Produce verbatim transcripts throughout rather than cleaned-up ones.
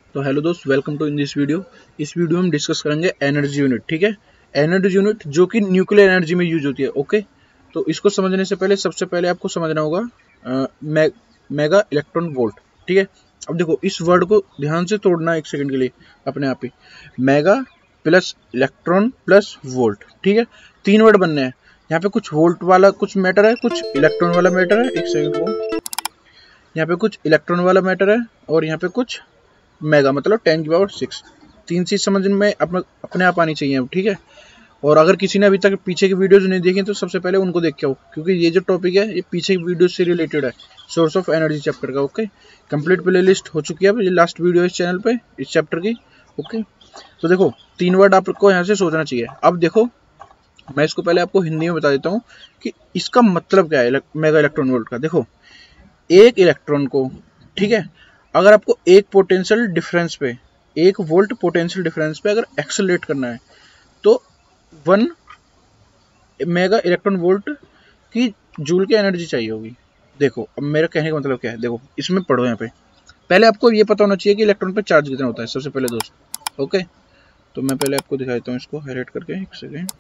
तो हेलो दोस्त, welcome to in this video. इस वीडियो में हम डिस्कस करेंगे एनर्जी यूनिट। ठीक है, एनर्जी यूनिट जो कि न्यूक्लियर एनर्जी में यूज होती है। ओके, तो इसको समझने से पहले सबसे पहले आपको समझना होगा आ, मे, मेगा इलेक्ट्रॉन वोल्ट। ठीक है, अब देखो इस वर्ड को ध्यान से तोड़ना एक सेकंड के लिए अपने आप ही। Mega plus electron plus volt. ठीक है, तीन वर्ड बनने हैं। यहाँ पे कुछ वोल्ट वाला कुछ मैटर है, कुछ इलेक्ट्रॉन वाला मैटर है। एक सेकंड को, यहाँ पे कुछ इलेक्ट्रॉन वाला मैटर है और यहाँ पे कुछ मेगा मतलब टेन की पावर सिक्स। तीन चीज समझ में अपने अपने आप आनी चाहिए। ठीक है, और अगर किसी ने अभी तक पीछे की वीडियोज नहीं देखी तो सबसे पहले उनको देख के आओ, क्योंकि ये जो टॉपिक है ये पीछे की वीडियो से रिलेटेड है, सोर्स ऑफ एनर्जी चैप्टर का। ओके, कंप्लीट प्ले लिस्ट हो चुकी है, ये लास्ट वीडियो इस चैनल पे इस चैप्टर की। ओके, तो देखो तीन वर्ड आपको यहाँ से सोचना चाहिए। अब देखो मैं इसको पहले आपको हिंदी में बता देता हूँ कि इसका मतलब क्या है मेगा इलेक्ट्रॉन वोल्ट का। देखो एक इलेक्ट्रॉन को, ठीक है, अगर आपको एक पोटेंशियल डिफरेंस पे, एक वोल्ट पोटेंशियल डिफरेंस पे अगर एक्सेलरेट करना है तो वन मेगा इलेक्ट्रॉन वोल्ट की जूल की एनर्जी चाहिए होगी। देखो अब मेरा कहने का मतलब क्या है, देखो इसमें पढ़ो। यहाँ पे पहले आपको ये पता होना चाहिए कि इलेक्ट्रॉन पे चार्ज कितना होता है सबसे पहले दोस्त। ओके, तो मैं पहले आपको दिखा देता हूँ इसको हाईलाइट करके, एक सेकेंड।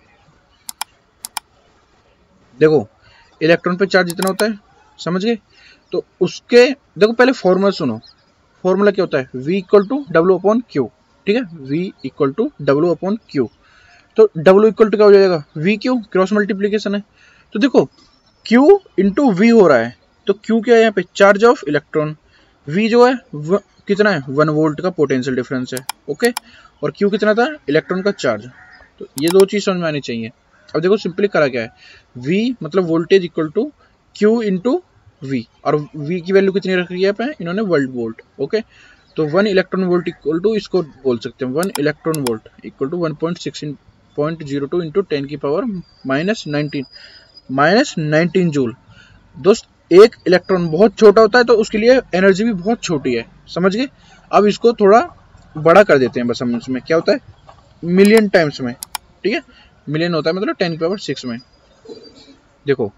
देखो इलेक्ट्रॉन पे चार्ज जितना होता है, समझ गए? तो उसके देखो पहले फॉर्मूला सुनो। फॉर्मूला क्या होता है? V equal to W upon Q. ठीक है, V equal to W upon Q. तो W इक्वल टू क्या हो जाएगा? V क्यू, क्रॉस मल्टीप्लीकेशन है। तो देखो Q इंटू वी हो रहा है, तो Q क्या है यहाँ पे? Charge of electron. V जो है व, कितना है? वन वोल्ट का पोटेंशियल डिफरेंस है। ओके, और Q कितना था? इलेक्ट्रॉन का चार्ज। तो ये दो चीज समझ में आनी चाहिए। अब देखो सिंपली करा क्या है, V मतलब voltage equal to Q into V, और V की वैल्यू कितनी रखी है पे इन्होंने? World volt. ओके, तो one electron volt equal to, इसको बोल सकते हैं one electron volt equal to one point six point zero two into ten की power minus nineteen minus nineteen joule. दोस्त एक इलेक्ट्रॉन बहुत छोटा होता है तो उसके लिए एनर्जी भी बहुत छोटी है, समझ गए? अब इसको थोड़ा बड़ा कर देते हैं बस हम। इसमें क्या होता है? मिलियन टाइम्स में। ठीक है, मिलियन होता है मतलब टेन की पावर सिक्स में। देखो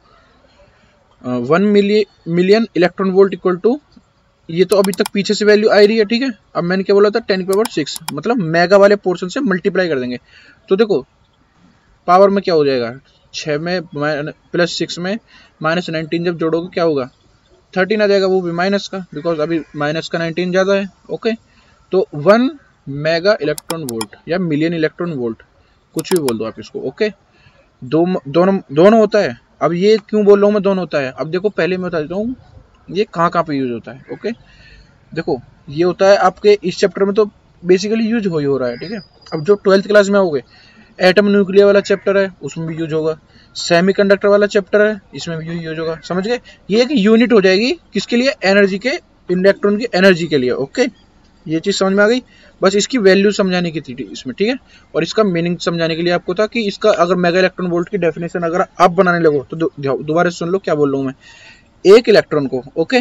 one million million electron volt equal to, ये तो अभी तक पीछे से वैल्यू आ रही है। ठीक है, अब मैंने क्या बोला था? टेन की पावर सिक्स, मतलब मेगा वाले पोर्शन से मल्टीप्लाई कर देंगे। तो देखो पावर में क्या हो जाएगा? छः में प्लस सिक्स में माइनस नाइनटीन जब जोड़ोगे क्या होगा? थर्टीन आ जाएगा, वो भी माइनस का, बिकॉज अभी माइनस का नाइनटीन ज़्यादा है। ओके, तो वन मेगा इलेक्ट्रॉन वोल्ट या मिलियन इलेक्ट्रॉन वोल्ट, कुछ भी बोल दो आप इसको। ओके, दो दोनों दोनों होता है। अब ये क्यों बोल रहा हूँ मैं दोनों होता है? अब देखो पहले मैं बता देता हूँ ये कहाँ कहाँ पे यूज होता है। ओके, देखो ये होता है आपके इस चैप्टर में तो बेसिकली यूज हो ही हो रहा है। ठीक है, अब जो ट्वेल्थ क्लास में आओगे, एटम न्यूक्लियर वाला चैप्टर है उसमें भी यूज होगा, सेमीकंडक्टर वाला चैप्टर है इसमें भी यूज होगा। समझ गए? ये एक यूनिट हो जाएगी किसके लिए? एनर्जी के, इलेक्ट्रॉन की एनर्जी के लिए। ओके, ये चीज समझ में आ गई? बस इसकी वैल्यू समझाने की थी इसमें। ठीक है, और इसका मीनिंग समझाने के लिए आपको था कि इसका अगर मेगा इलेक्ट्रॉन वोल्ट की डेफिनेशन अगर आप बनाने लगो तो दोबारा सुन लो क्या बोल रहा हूँ मैं। एक इलेक्ट्रॉन को, ओके,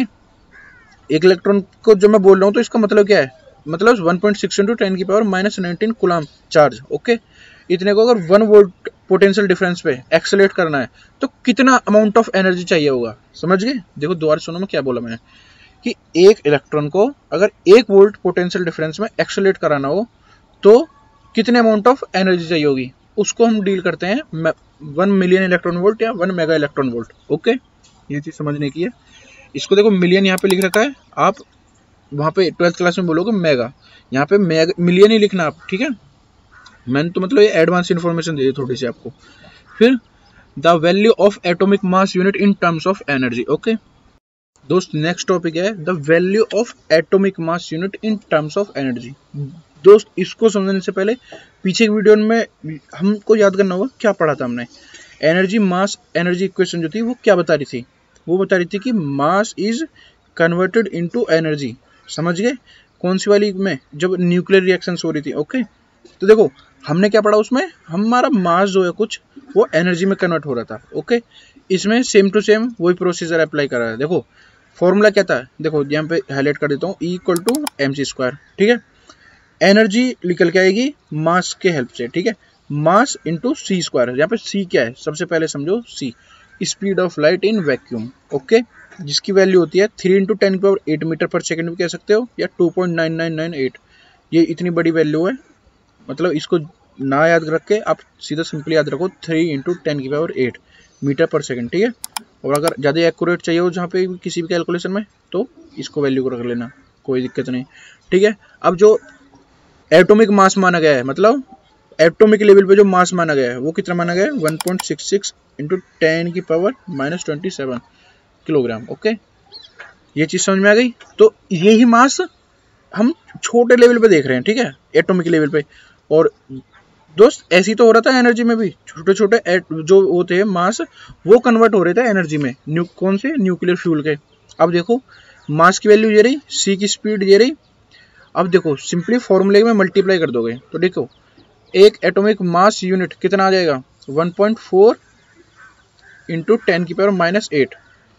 एक इलेक्ट्रॉन को जो मैं बोल रहा हूँ तो इसका मतलब क्या है? मतलब one point six into ten की power minus nineteen coulomb charge. Okay, इतने को अगर वन वोल्ट पोटेंशियल डिफरेंस पे एक्सेलरेट करना है तो कितना अमाउंट ऑफ एनर्जी चाहिए होगा? समझ गए? देखो दोबारा सुनो मैं क्या बोला मैंने, कि एक इलेक्ट्रॉन को अगर एक वोल्ट पोटेंशियल डिफरेंस में एक्सेलरेट कराना हो तो कितने अमाउंट ऑफ एनर्जी चाहिए होगी, उसको हम डील करते हैं वन मिलियन इलेक्ट्रॉन वोल्ट या one mega electron volt. Okay, ये चीज समझने की है। इसको देखो मिलियन यहाँ पे लिख रखा है, आप वहां पे ट्वेल्थ क्लास में बोलोगे मेगा, यहाँ पे मेगा मिलियन ही लिखना आप। ठीक है, मैंने तो मतलब ये एडवांस इन्फॉर्मेशन दे दी थोड़ी सी आपको। फिर the value of atomic mass unit in terms of energy. Okay दोस्त, नेक्स्ट टॉपिक है the value of atomic mass unit in terms of energy. दोस्त इसको समझने से पहले पीछे की वीडियो में हमको याद करना होगा क्या पढ़ा था हमने। एनर्जी मास एनर्जी इक्वेशन जो थी वो क्या बता रही थी? वो बता रही थी कि mass is converted into energy. समझ गए? कौन सी वाली में? जब न्यूक्लियर रिएक्शंस हो रही थी। ओके, तो देखो हमने क्या पढ़ा उसमें, हमारा मास जो है कुछ वो एनर्जी में कन्वर्ट हो रहा था। ओके, इसमें सेम टू सेम वही प्रोसीजर अप्लाई कर रहा है। देखो फॉर्मूला क्या था? देखो यहाँ पे हाईलाइट कर देता हूँ, E equal to M C square. ठीक है, एनर्जी निकल के आएगी मास के हेल्प से। ठीक है, मास इंटू सी स्क्वायर। यहाँ पे सी क्या है? सबसे पहले समझो C, speed of light in vacuum. Okay, जिसकी वैल्यू होती है थ्री इंटू टेन की पावर एट मीटर पर सेकेंड भी कह सकते हो, या two point nine nine nine eight, ये इतनी बड़ी वैल्यू है। मतलब इसको ना याद रख के आप सीधा सिंपली याद रखो थ्री इंटू टेन की पावर एट मीटर पर सेकेंड, ठीक है। और अगर ज़्यादा एक्यूरेट चाहिए हो जहाँ पे किसी भी कैलकुलेशन में, तो इसको वैल्यू को रख लेना, कोई दिक्कत नहीं, ठीक है। अब जो एटॉमिक मास माना गया है, मतलब एटॉमिक लेवल पे जो मास माना गया है वो कितना माना गया है, one point six six into ten की power minus twenty seven kilogram. Okay, ये चीज़ समझ में आ गई। तो यही मास हम छोटे लेवल पे देख रहे हैं, ठीक है, एटॉमिक लेवल पे। और दोस्त ऐसी तो हो रहा था एनर्जी में भी, छोटे छोटे जो होते हैं मास वो कन्वर्ट हो रहे थे एनर्जी में, न्यू कौन से न्यूक्लियर फ्यूल के। अब देखो मास की वैल्यू ये रही, सी की स्पीड ये रही। अब देखो सिंपली फॉर्मूले में मल्टीप्लाई कर दोगे तो देखो एक एटॉमिक मास यूनिट कितना आ जाएगा, one point four into ten की power minus eight,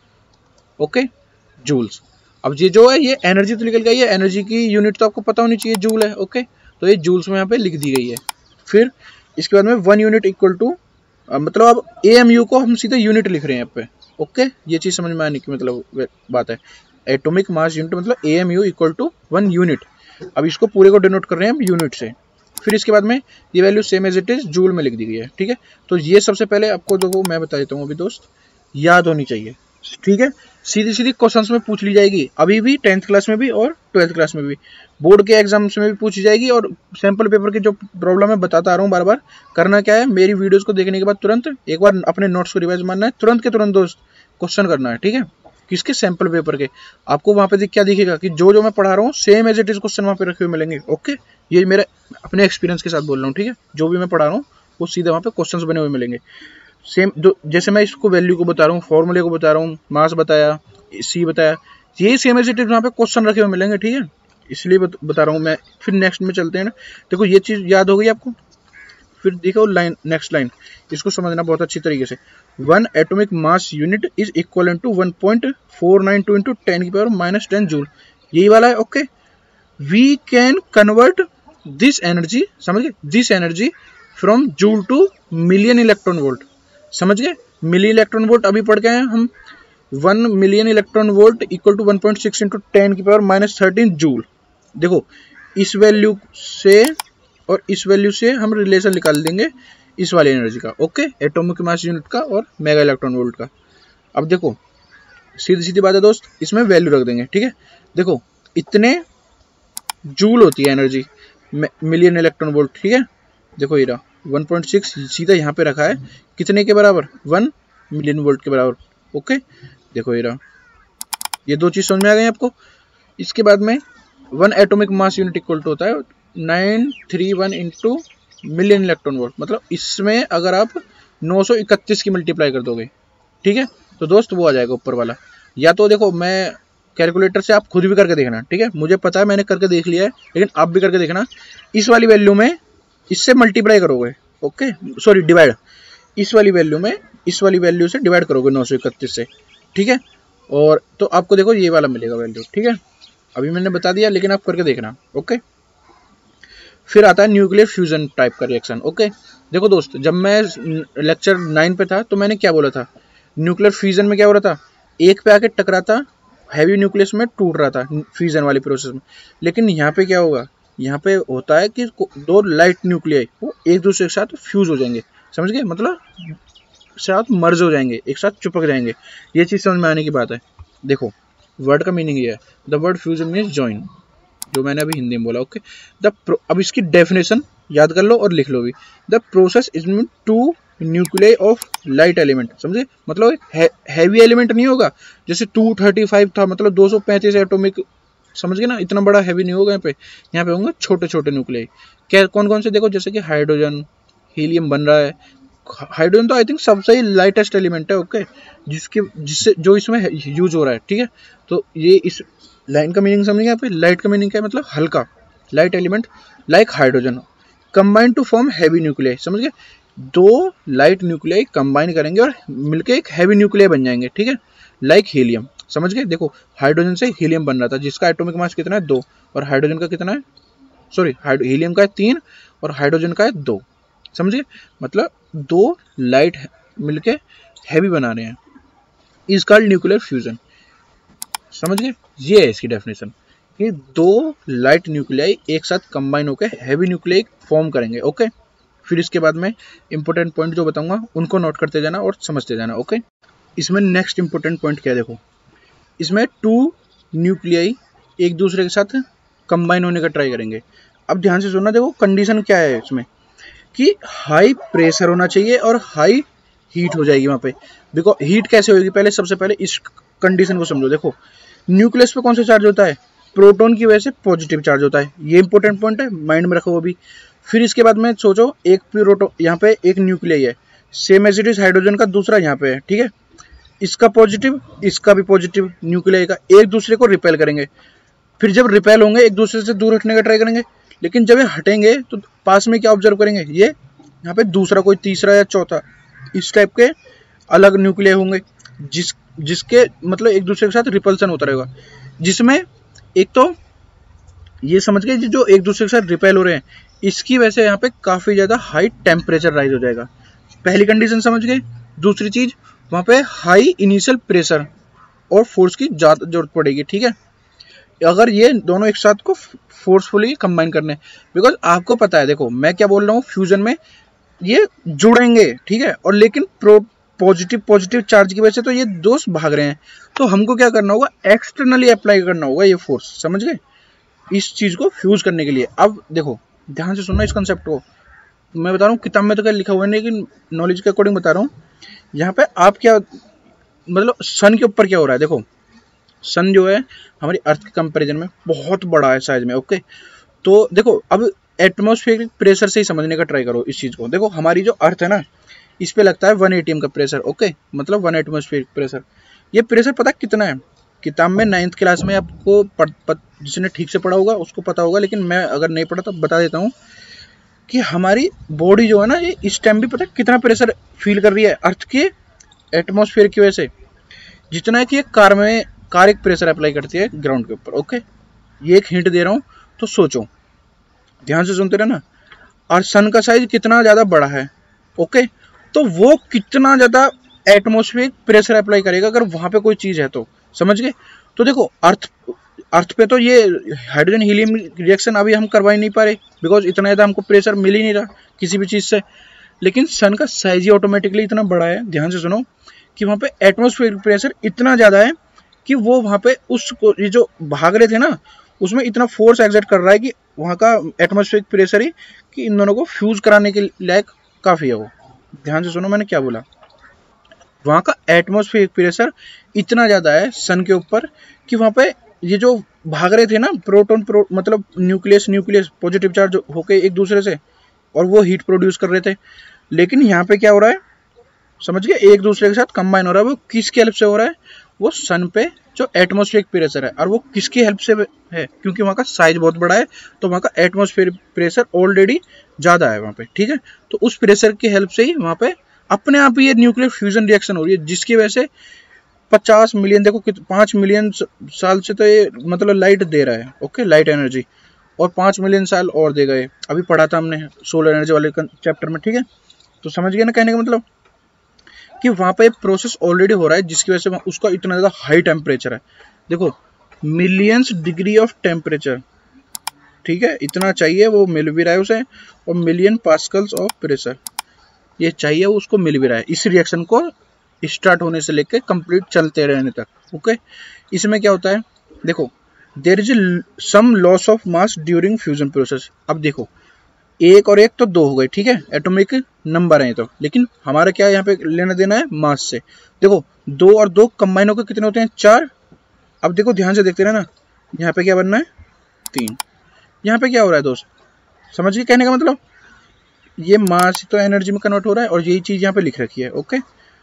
okay, joules. अब ये जो है ये एनर्जी तो निकल गई है, एनर्जी की यूनिट तो आपको पता होनी चाहिए, जूल है, ओके। तो ये जूल्स में यहाँ पे लिख दी गई है। फिर इसके बाद में वन यूनिट इक्वल टू, मतलब अब ए एम यू को हम सीधे यूनिट लिख रहे हैं यहाँ पे, ओके। ये चीज़ समझ में आने की मतलब बात है, एटॉमिक मास यूनिट मतलब A M U equal to one unit. अब इसको पूरे को डिनोट कर रहे हैं हम यूनिट से। फिर इसके बाद में ये value same as it is joule में लिख दी गई है, ठीक है। तो ये सबसे पहले आपको जो मैं बता देता हूँ अभी दोस्त, याद होनी चाहिए, ठीक है। सीधी सीधी क्वेश्चंस में पूछ ली जाएगी, अभी भी टेंथ क्लास में भी और ट्वेल्थ क्लास में भी, बोर्ड के एग्जाम्स में भी पूछी जाएगी। और सैम्पल पेपर की जो प्रॉब्लम है बताता आ रहा हूँ बार बार, करना क्या है, मेरी वीडियोस को देखने के बाद तुरंत एक बार अपने नोट्स को रिवाइज मारना है, तुरंत के तुरंत दोस्त क्वेश्चन करना है, ठीक है। किसके, सैम्पल पेपर के। आपको वहाँ पे क्या दिखेगा कि जो जो मैं पढ़ा रहा हूँ same as it is question वहाँ पे रखे हुए मिलेंगे, ओके। ये मेरे अपने एक्सपीरियंस के साथ बोल रहा हूँ, ठीक है। जो भी मैं पढ़ा रहा हूँ वो सीधे वहाँ पे क्वेश्चन बने हुए मिलेंगे सेम। जो जैसे मैं इसको वैल्यू को बता रहा हूँ, फॉर्मूले को बता रहा हूँ, मास बताया, सी बताया, ये सेम एज इट इज वहाँ पे क्वेश्चन रखे हुए मिलेंगे, ठीक है। इसलिए बत, बता रहा हूँ मैं। फिर नेक्स्ट में चलते हैं ना, देखो ये चीज़ याद हो गई आपको। फिर देखो लाइन, नेक्स्ट लाइन, इसको समझना बहुत अच्छी तरीके से। One atomic mass unit is equal to one point four nine two into ten की पावर माइनस टेन जूल, यही वाला है, okay. We can convert this energy, समझ गए, this energy from joule to million electron volt, समझ गए। Million electron volt अभी पढ़ गए हैं हम, one million electron volt equal to one point six into ten की पावर माइनस थर्टीन जूल। देखो इस वैल्यू से और इस वैल्यू से हम रिलेशन निकाल देंगे इस वाली एनर्जी का, ओके, एटॉमिक मास यूनिट का और मेगा इलेक्ट्रॉन वोल्ट का। अब देखो सीधी सीधी बात है दोस्त, इसमें वैल्यू रख देंगे, ठीक है। देखो इतने जूल होती है एनर्जी मिलियन इलेक्ट्रॉन वोल्ट, ठीक है। देखो ये रहा वन पॉइंट सिक्स सीधा यहाँ पे रखा है, कितने के बराबर, वन मिलियन वोल्ट के बराबर, ओके। देखो ये रहा, ये दो चीज समझ में आ गई आपको। इसके बाद में one atomic mass unit equal to होता है nine three one into million electron volt, मतलब इसमें अगर आप नौ सौ इकतीस की मल्टीप्लाई कर दोगे, ठीक है, तो दोस्त वो आ जाएगा ऊपर वाला। या तो देखो मैं कैलकुलेटर से आप खुद भी करके देखना, ठीक है, मुझे पता है मैंने करके देख लिया है, लेकिन आप भी करके देखना। इस वाली वैल्यू में इससे मल्टीप्लाई करोगे, ओके, सॉरी डिवाइड, इस वाली वैल्यू में इस वाली वैल्यू से डिवाइड करोगे नौ सौ इकतीस से, ठीक है। और तो आपको देखो ये वाला मिलेगा वैल्यू, ठीक है। अभी मैंने बता दिया, लेकिन आप करके देखना, ओके। फिर आता है न्यूक्लियर फ्यूजन टाइप का रिएक्शन, ओके। देखो दोस्त, जब मैं लेक्चर नाइन पे था तो मैंने क्या बोला था, न्यूक्लियर फ्यूजन में क्या हो रहा था, एक पे आके टकराता, हैवी न्यूक्लियस में टूट रहा था फ्यूजन वाली प्रोसेस में। लेकिन यहाँ पे क्या होगा, यहाँ पे होता है कि दो लाइट न्यूक्लियाई वो एक दूसरे के साथ फ्यूज हो जाएंगे, समझ गए, मतलब साथ मर्ज हो जाएंगे, एक साथ चिपक जाएंगे। ये चीज़ समझ में आने की बात है। देखो वर्ड का मीनिंग ये है, the word fusion means join, जो मैंने अभी हिंदी में बोला, ओके। द अब इसकी डेफिनेशन याद कर लो और लिख लो भी। The process is mean to nuclei of light element, समझे, मतलब हैवी एलिमेंट नहीं होगा, जैसे टू थर्टी फाइव था, मतलब दो सौ पैंतीस एटॉमिक, समझ गए ना, इतना बड़ा हैवी नहीं होगा यहाँ पे। यहाँ पे होंगे छोटे छोटे न्यूक्लियाई। क्या कौन कौन से, देखो जैसे कि हाइड्रोजन, हीलियम बन रहा है। हाइड्रोजन तो आई थिंक सबसे ही लाइटेस्ट एलिमेंट है, ओके, जिसके जिससे जो इसमें यूज हो रहा है, ठीक है। तो ये इस लाइन का मीनिंग समझिए यहाँ पे। लाइट का मीनिंग क्या है, मतलब हल्का, light element like hydrogen combine to form heavy nuclei, समझ गए। दो लाइट न्यूक्लियाई कंबाइन करेंगे और मिलके एक हैवी न्यूक्लियाई बन जाएंगे, ठीक है, लाइक हीलियम, समझ गए। देखो हाइड्रोजन से हीलियम बन रहा था, जिसका एटॉमिक मास कितना है, दो, और हाइड्रोजन का कितना है, सॉरी हीलियम का है तीन और हाइड्रोजन का है दो, समझिए, मतलब दो लाइट मिलके हैवी बना रहे हैं, इज कॉल्ड न्यूक्लियर फ्यूजन। समझ गए? ये है इसकी डेफिनेशन कि दो लाइट न्यूक्लियाई एक साथ कंबाइन होकर हैवी न्यूक्लियाई फॉर्म करेंगे। ओके, फिर इसके बाद में इंपॉर्टेंट पॉइंट जो बताऊंगा उनको नोट करते जाना और समझते जाना। ओके, इसमें नेक्स्ट इंपॉर्टेंट पॉइंट क्या है, देखो इसमें टू न्यूक्लियाई एक दूसरे के साथ कंबाइन होने का ट्राई करेंगे। अब ध्यान से सुनना, देखो कंडीशन क्या है इसमें कि हाई प्रेशर होना चाहिए और हाई हीट हो जाएगी वहां पे। देखो हीट कैसे होगी, पहले सबसे पहले इस कंडीशन को समझो। देखो न्यूक्लियस पे कौन सा चार्ज होता है, प्रोटॉन की वजह से पॉजिटिव चार्ज होता है। ये इंपॉर्टेंट पॉइंट है, माइंड में रखो वो भी। फिर इसके बाद में सोचो एक प्रोटॉन, यहाँ पे एक न्यूक्लियाई है, same as it is hydrogen का दूसरा यहाँ पे है, ठीक है। इसका पॉजिटिव, इसका भी पॉजिटिव, न्यूक्लियाई का एक दूसरे को रिपेल करेंगे। फिर जब रिपेल होंगे एक दूसरे से दूर हटने का ट्राई करेंगे, लेकिन जब ये हटेंगे तो पास में क्या ऑब्जर्व करेंगे, ये यहाँ पे दूसरा कोई तीसरा या चौथा इस टाइप के अलग न्यूक्लियाई होंगे, जिस जिसके मतलब एक दूसरे के साथ रिपल्सन होता रहेगा। जिसमें एक तो ये समझ गए जो एक दूसरे के साथ रिपेल हो रहे हैं, इसकी वजह से यहाँ पे काफी ज्यादा हाई टेम्परेचर राइज हो जाएगा। पहली कंडीशन समझ गए। दूसरी चीज, वहां पे हाई इनिशियल प्रेशर और फोर्स की ज्यादा जरूरत पड़ेगी, ठीक है, अगर ये दोनों एक साथ को फोर्सफुली कंबाइन करने। बिकॉज आपको पता है, देखो मैं क्या बोल रहा हूँ, फ्यूजन में ये जुड़ेंगे, ठीक है, और लेकिन प्रो पॉजिटिव पॉजिटिव चार्ज की वजह से तो ये दोस्त भाग रहे हैं। तो हमको क्या करना होगा, एक्सटर्नली अप्लाई करना होगा ये फोर्स, समझ गए, इस चीज को फ्यूज करने के लिए। अब देखो ध्यान से सुनना इस कंसेप्ट को, मैं बता रहा हूँ किताब में तो क्या लिखा हुआ है, लेकिन नॉलेज के अकॉर्डिंग बता रहा हूँ। यहाँ पे आप क्या मतलब सन के ऊपर क्या हो रहा है, देखो सन जो है हमारी अर्थ के कंपैरिजन में बहुत बड़ा है साइज में। ओके, तो देखो अब एटमॉस्फेरिक प्रेशर से ही समझने का ट्राई करो इस चीज को। देखो हमारी जो अर्थ है ना, इस पे लगता है वन एटीएम का प्रेशर। ओके, मतलब वन एटमॉस्फेरिक प्रेशर। ये प्रेशर पता कितना है, किताब में नाइन्थ क्लास में आपको पढ़, पढ़, जिसने ठीक से पढ़ा होगा उसको पता होगा, लेकिन मैं अगर नहीं पढ़ा तो बता देता हूँ कि हमारी बॉडी जो है ना, ये इस टाइम भी पता कितना प्रेशर फील कर रही है अर्थ के एटमॉस्फेयर की वजह से, जितना है कि एक कार में कार एक प्रेशर अप्लाई करती है ग्राउंड के ऊपर। ओके, ये एक हिंट दे रहा हूँ तो सोचो, ध्यान से सुनते रहना। और सन का साइज कितना ज्यादा बड़ा है, ओके, तो वो कितना ज्यादा एटमॉस्फेरिक प्रेशर अप्लाई करेगा अगर वहां पे कोई चीज है तो, समझ गए। तो देखो अर्थ अर्थ पे तो ये हाइड्रोजन हीलियम रिएक्शन अभी हम करवा ही नहीं पा रहे, बिकॉज इतना ज्यादा हमको प्रेशर मिल ही नहीं रहा किसी भी चीज से। लेकिन सन का साइज ही ऑटोमेटिकली इतना बड़ा है, ध्यान से सुनो, कि वहां पे एटमॉस्फेरिक प्रेशर इतना ज्यादा है कि वो वहां पे उस ये जो भाग रहे थे ना, उसमें इतना फोर्स एग्जर्ट कर रहा है कि वहां का एटमॉस्फेरिक प्रेशर ही कि इन दोनों को फ्यूज कराने के लायक काफी है वो। ध्यान से सुनो मैंने क्या बोला, वहां का एटमॉस्फेरिक प्रेशर इतना ज्यादा है सन के ऊपर कि वहां पे ये जो भाग रहे थे ना प्रोटॉन प्रो मतलब न्यूक्लियस न्यूक्लियस पॉजिटिव चार्ज होके एक दूसरे से, और वो हीट प्रोड्यूस कर रहे थे। लेकिन यहाँ पे क्या हो रहा है, समझ गए, एक दूसरे के साथ कंबाइन हो रहा है। वो किसकी हेल्प से हो रहा है, वो सन पे जो एटमॉस्फेरिक प्रेशर है, और वो किसकी हेल्प से है, क्योंकि वहां का साइज बहुत बड़ा है तो वहां का एटमॉस्फेरिक प्रेशर ऑलरेडी ज्यादा है वहां पे, ठीक है। तो उस प्रेशर की हेल्प से ही वहां पे अपने आप ही ये न्यूक्लियर फ्यूजन रिएक्शन हो रही है, जिसकी वजह से पचास मिलियन, देखो पांच मिलियन साल से तो ये मतलब लाइट दे रहा है, ओके, लाइट एनर्जी, और पांच मिलियन साल और देगा ये, अभी पढ़ा था हमने सोलर एनर्जी वाले चैप्टर में, ठीक है। तो समझ गए ना कहने का मतलब कि वहां पे प्रोसेस ऑलरेडी हो रहा है, जिसकी वजह से उसका इतना ज्यादा हाई टेम्परेचर है। देखो मिलियंस डिग्री ऑफ टेम्परेचर, ठीक है, इतना चाहिए, वो मिल भी रहा है उसे, और मिलियन पास्कल्स ऑफ प्रेशर ये चाहिए, उसको मिल भी रहा है इस रिएक्शन को स्टार्ट होने से लेके कंप्लीट चलते रहने तक। ओके, इसमें क्या होता है, देखो there is some loss of mass during fusion process. अब देखो एक और एक तो दो हो गए, ठीक है, एटॉमिक नंबर है तो, लेकिन हमारा क्या यहाँ पे लेना देना है मास से। देखो दो और दो कंबाइन होकर कितने होते हैं, चार। अब देखो ध्यान से देखते रहना, यहाँ पे क्या बनना है, तीन। यहाँ पे क्या हो रहा है दोस्त, समझ गए कहने का मतलब, ये मास तो एनर्जी में कन्वर्ट हो रहा है, और यही चीज यहाँ पे लिख रखी है। ओके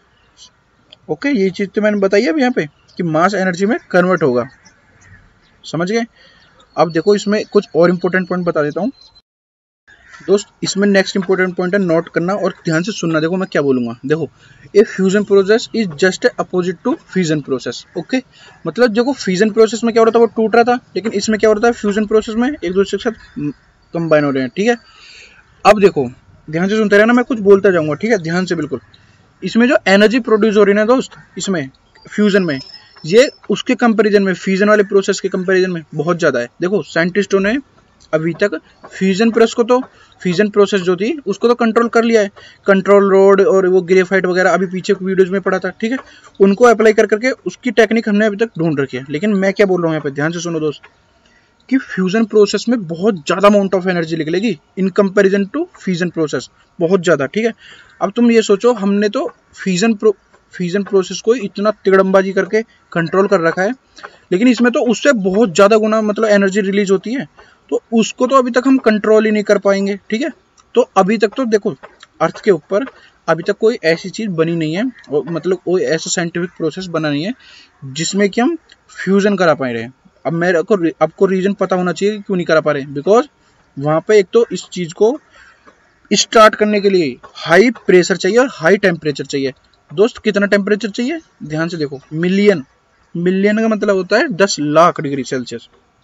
ओके, यही चीज तो मैंने बताई है अब यहाँ पे कि मास एनर्जी में कन्वर्ट होगा, समझ गए। अब देखो इसमें कुछ और इंपॉर्टेंट पॉइंट बता देता हूँ दोस्त। इसमें नेक्स्ट इंपॉर्टेंट पॉइंट है, नोट करना और ध्यान से सुनना। देखो मैं क्या बोलूंगा, देखो a fusion process is just a opposite to fusion process. Okay, मतलब देखो फ्यूजन प्रोसेस में क्या हो रहा था, वो टूट रहा था, लेकिन इसमें क्या हो रहा था, फ्यूजन प्रोसेस में एक दूसरे के साथ कंबाइन हो रहे हैं, ठीक है। अब देखो ध्यान से सुनते रहना, मैं कुछ बोलता जाऊंगा, ठीक है, ध्यान से बिल्कुल। इसमें जो एनर्जी प्रोड्यूस हो रही है ना दोस्त, इसमें फ्यूजन में ये उसके कंपैरिजन में, फ्यूजन वाले प्रोसेस के कंपैरिजन में बहुत ज़्यादा है। देखो साइंटिस्टों ने अभी तक फ्यूजन प्रोसेस को तो फ्यूजन प्रोसेस जो थी उसको तो कंट्रोल कर लिया है, कंट्रोल रोड और वो ग्रेफाइट वगैरह अभी पीछे वीडियोज में पढ़ा था, ठीक है, उनको अप्लाई कर करके उसकी टेक्निक हमने अभी तक ढूंढ रखी है। लेकिन मैं क्या बोल रहा हूँ यहाँ पे, ध्यान से सुनो दोस्त, कि फ्यूजन प्रोसेस में बहुत ज़्यादा अमाउंट ऑफ एनर्जी निकलेगी in comparison to fusion process, बहुत ज़्यादा, ठीक है। अब तुम ये सोचो, हमने तो फ्यूजन प्रो फ्यूजन प्रोसेस को इतना तिगड़मबाजी करके कंट्रोल कर रखा है, लेकिन इसमें तो उससे बहुत ज़्यादा गुना मतलब एनर्जी रिलीज होती है, तो उसको तो अभी तक हम कंट्रोल ही नहीं कर पाएंगे, ठीक है। तो अभी तक तो देखो अर्थ के ऊपर अभी तक कोई ऐसी चीज़ बनी नहीं है, मतलब कोई ऐसा साइंटिफिक प्रोसेस बना नहीं है जिसमें कि हम फ्यूजन करा पाए रहे। अब मेरे को आपको रीजन पता होना चाहिए कि क्यों नहीं करा पा रहे, बिकॉज वहाँ पे एक तो इस चीज़ को स्टार्ट करने के लिए हाई प्रेशर चाहिए और हाई टेम्परेचर चाहिए। दोस्त कितना टेम्परेचर चाहिए, ध्यान से देखो, मिलियन, मिलियन का मतलब होता है दस लाख डिग्री सेल्सियस,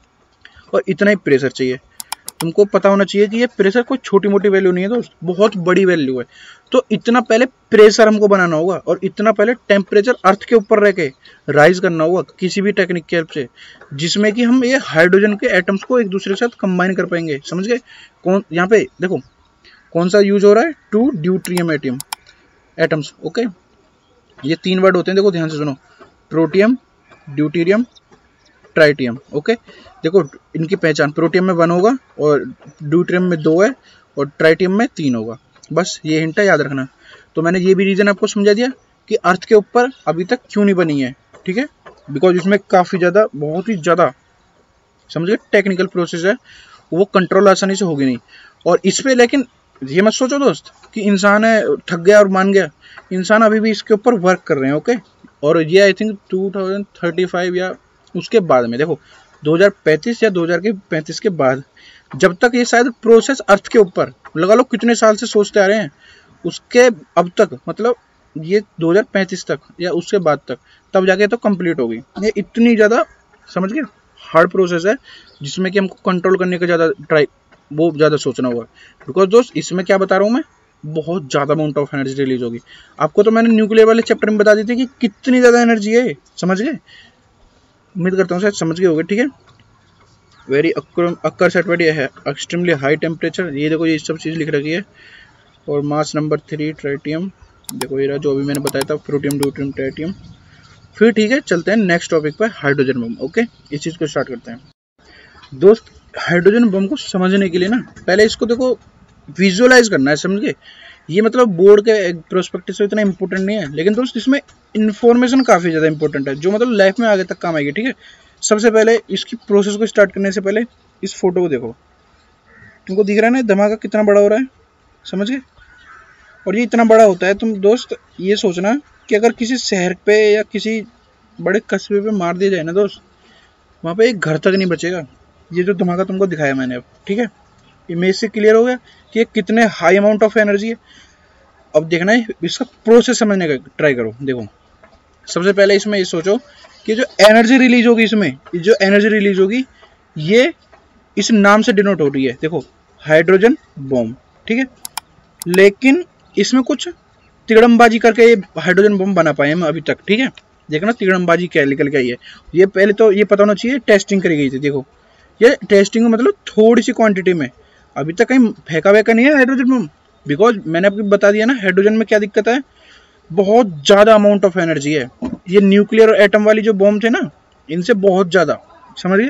और इतना ही प्रेशर चाहिए। तुमको पता होना चाहिए कि ये प्रेशर कोई छोटी मोटी वैल्यू नहीं है दोस्त, बहुत बड़ी वैल्यू है। तो इतना पहले प्रेशर हमको बनाना होगा और इतना पहले टेम्परेचर अर्थ के ऊपर रह के राइज करना होगा किसी भी टेक्निक की हेल्प से, जिसमें कि हम ये हाइड्रोजन के एटम्स को एक दूसरे के साथ कंबाइन कर पाएंगे। समझ गए? कौन यहाँ पे देखो कौन सा यूज हो रहा है, two deuterium atom atoms, okay. ये तीन वर्ड होते हैं, देखो ध्यान से सुनो, प्रोटियम, ड्यूटेरियम, ट्राइटियम, ओके। देखो इनकी पहचान, प्रोटियम में वन होगा और ड्यूटेरियम में दो है और ट्राइटियम में तीन होगा, बस ये हिंट है, याद रखना। तो मैंने ये भी रीजन आपको समझा दिया कि अर्थ के ऊपर अभी तक क्यों नहीं बनी है, ठीक है, बिकॉज इसमें काफ़ी ज़्यादा, बहुत ही ज़्यादा समझिए टेक्निकल प्रोसेस है, वो कंट्रोल आसानी से होगी नहीं। और इस पर लेकिन ये मत सोचो दोस्त कि इंसान है थक गया और मान गया, इंसान अभी भी इसके ऊपर वर्क कर रहे हैं, ओके। और ये I think two thousand thirty five या उसके बाद में, देखो दो हज़ार पैंतीस या दो हज़ार पैंतीस के बाद, जब तक ये शायद प्रोसेस अर्थ के ऊपर लगा लो कितने साल से सोचते आ रहे हैं, उसके अब तक मतलब ये दो हज़ार पैंतीस तक या उसके बाद तक, तब जाके तो कंप्लीट होगी। ये इतनी ज़्यादा समझ गए हार्ड प्रोसेस है जिसमें कि हमको कंट्रोल करने का ज़्यादा ट्राई वो ज़्यादा सोचना होगा। बिकॉज दोस्त इसमें क्या बता रहा हूँ मैं, बहुत ज़्यादा अमाउंट ऑफ एनर्जी रिलीज होगी। आपको तो मैंने न्यूक्लियर वाले चैप्टर में बता दी थी कि कितनी ज़्यादा एनर्जी है, समझ गए? उम्मीद करता हूँ शायद समझ गए होगे, ठीक है। वेरी अक्कर्स एट वेरी है एक्सट्रीमली हाई टेम्परेचर, ये देखो ये सब चीज़ लिख रखी है। और मास नंबर थ्री ट्राइटियम, देखो ये रहा जो अभी मैंने बताया था, प्रोटियम, ड्यूटेरियम, ट्राइटियम। फिर ठीक है, चलते हैं नेक्स्ट टॉपिक पर, हाइड्रोजन बम, ओके। इस चीज़ को स्टार्ट करते हैं दोस्त। हाइड्रोजन बम को समझने के लिए ना पहले इसको देखो विजुअलाइज करना है, समझ गए? ये मतलब बोर्ड के प्रोस्पेक्टिव से इतना इंपॉर्टेंट नहीं है, लेकिन दोस्त इसमें इन्फॉर्मेशन काफ़ी ज़्यादा इंपॉर्टेंट है जो मतलब लाइफ में आगे तक काम आएगी, ठीक है। सबसे पहले इसकी प्रोसेस को स्टार्ट करने से पहले इस फोटो को देखो, तुमको दिख रहा है ना धमाका कितना बड़ा हो रहा है, समझ गए? और ये इतना बड़ा होता है, तुम दोस्त ये सोचना कि अगर किसी शहर पे या किसी बड़े कस्बे पे मार दिया जाए ना दोस्त, वहाँ पे एक घर तक नहीं बचेगा। ये जो धमाका तुमको दिखाया मैंने अब, ठीक है, इमेज से क्लियर हो गया कि ये कितने हाई अमाउंट ऑफ एनर्जी है। अब देखना है इसका प्रोसेस समझने का ट्राई करो। देखो सबसे पहले इसमें ये सोचो कि जो एनर्जी रिलीज होगी, इसमें जो एनर्जी रिलीज होगी ये इस नाम से डिनोट हो रही है, देखो हाइड्रोजन बॉम्ब, ठीक है। लेकिन इसमें कुछ तिगड़मबाजी करके ये हाइड्रोजन बम बना पाए हम अभी तक, ठीक है। देखना तिगड़मबाजी क्या निकल के आई है। ये पहले तो ये पता होना चाहिए टेस्टिंग करी गई थी। देखो ये टेस्टिंग मतलब थोड़ी सी क्वांटिटी में, अभी तक कहीं फेंका वेका नहीं है हाइड्रोजन बम, बिकॉज मैंने आपको बता दिया ना हाइड्रोजन में क्या दिक्कत है, बहुत ज़्यादा अमाउंट ऑफ एनर्जी है। ये न्यूक्लियर और एटम वाली जो बॉम्ब थे ना, इनसे बहुत ज़्यादा, समझिए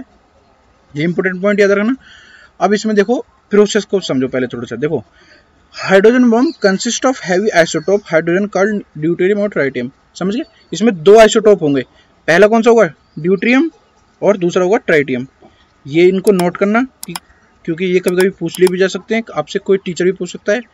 ये इंपॉर्टेंट पॉइंट याद रखना। अब इसमें देखो प्रोसेस को समझो पहले थोड़ा सा। देखो hydrogen bomb consist of heavy isotope hydrogen called deuterium और ट्राइटियम, समझिए इसमें दो आइसोटोप होंगे, पहला कौन सा होगा ड्यूटेरियम और दूसरा होगा ट्राइटियम। ये इनको नोट करना कि, क्योंकि ये कभी कभी पूछ लिए भी जा सकते हैं, आपसे कोई टीचर भी पूछ सकता है।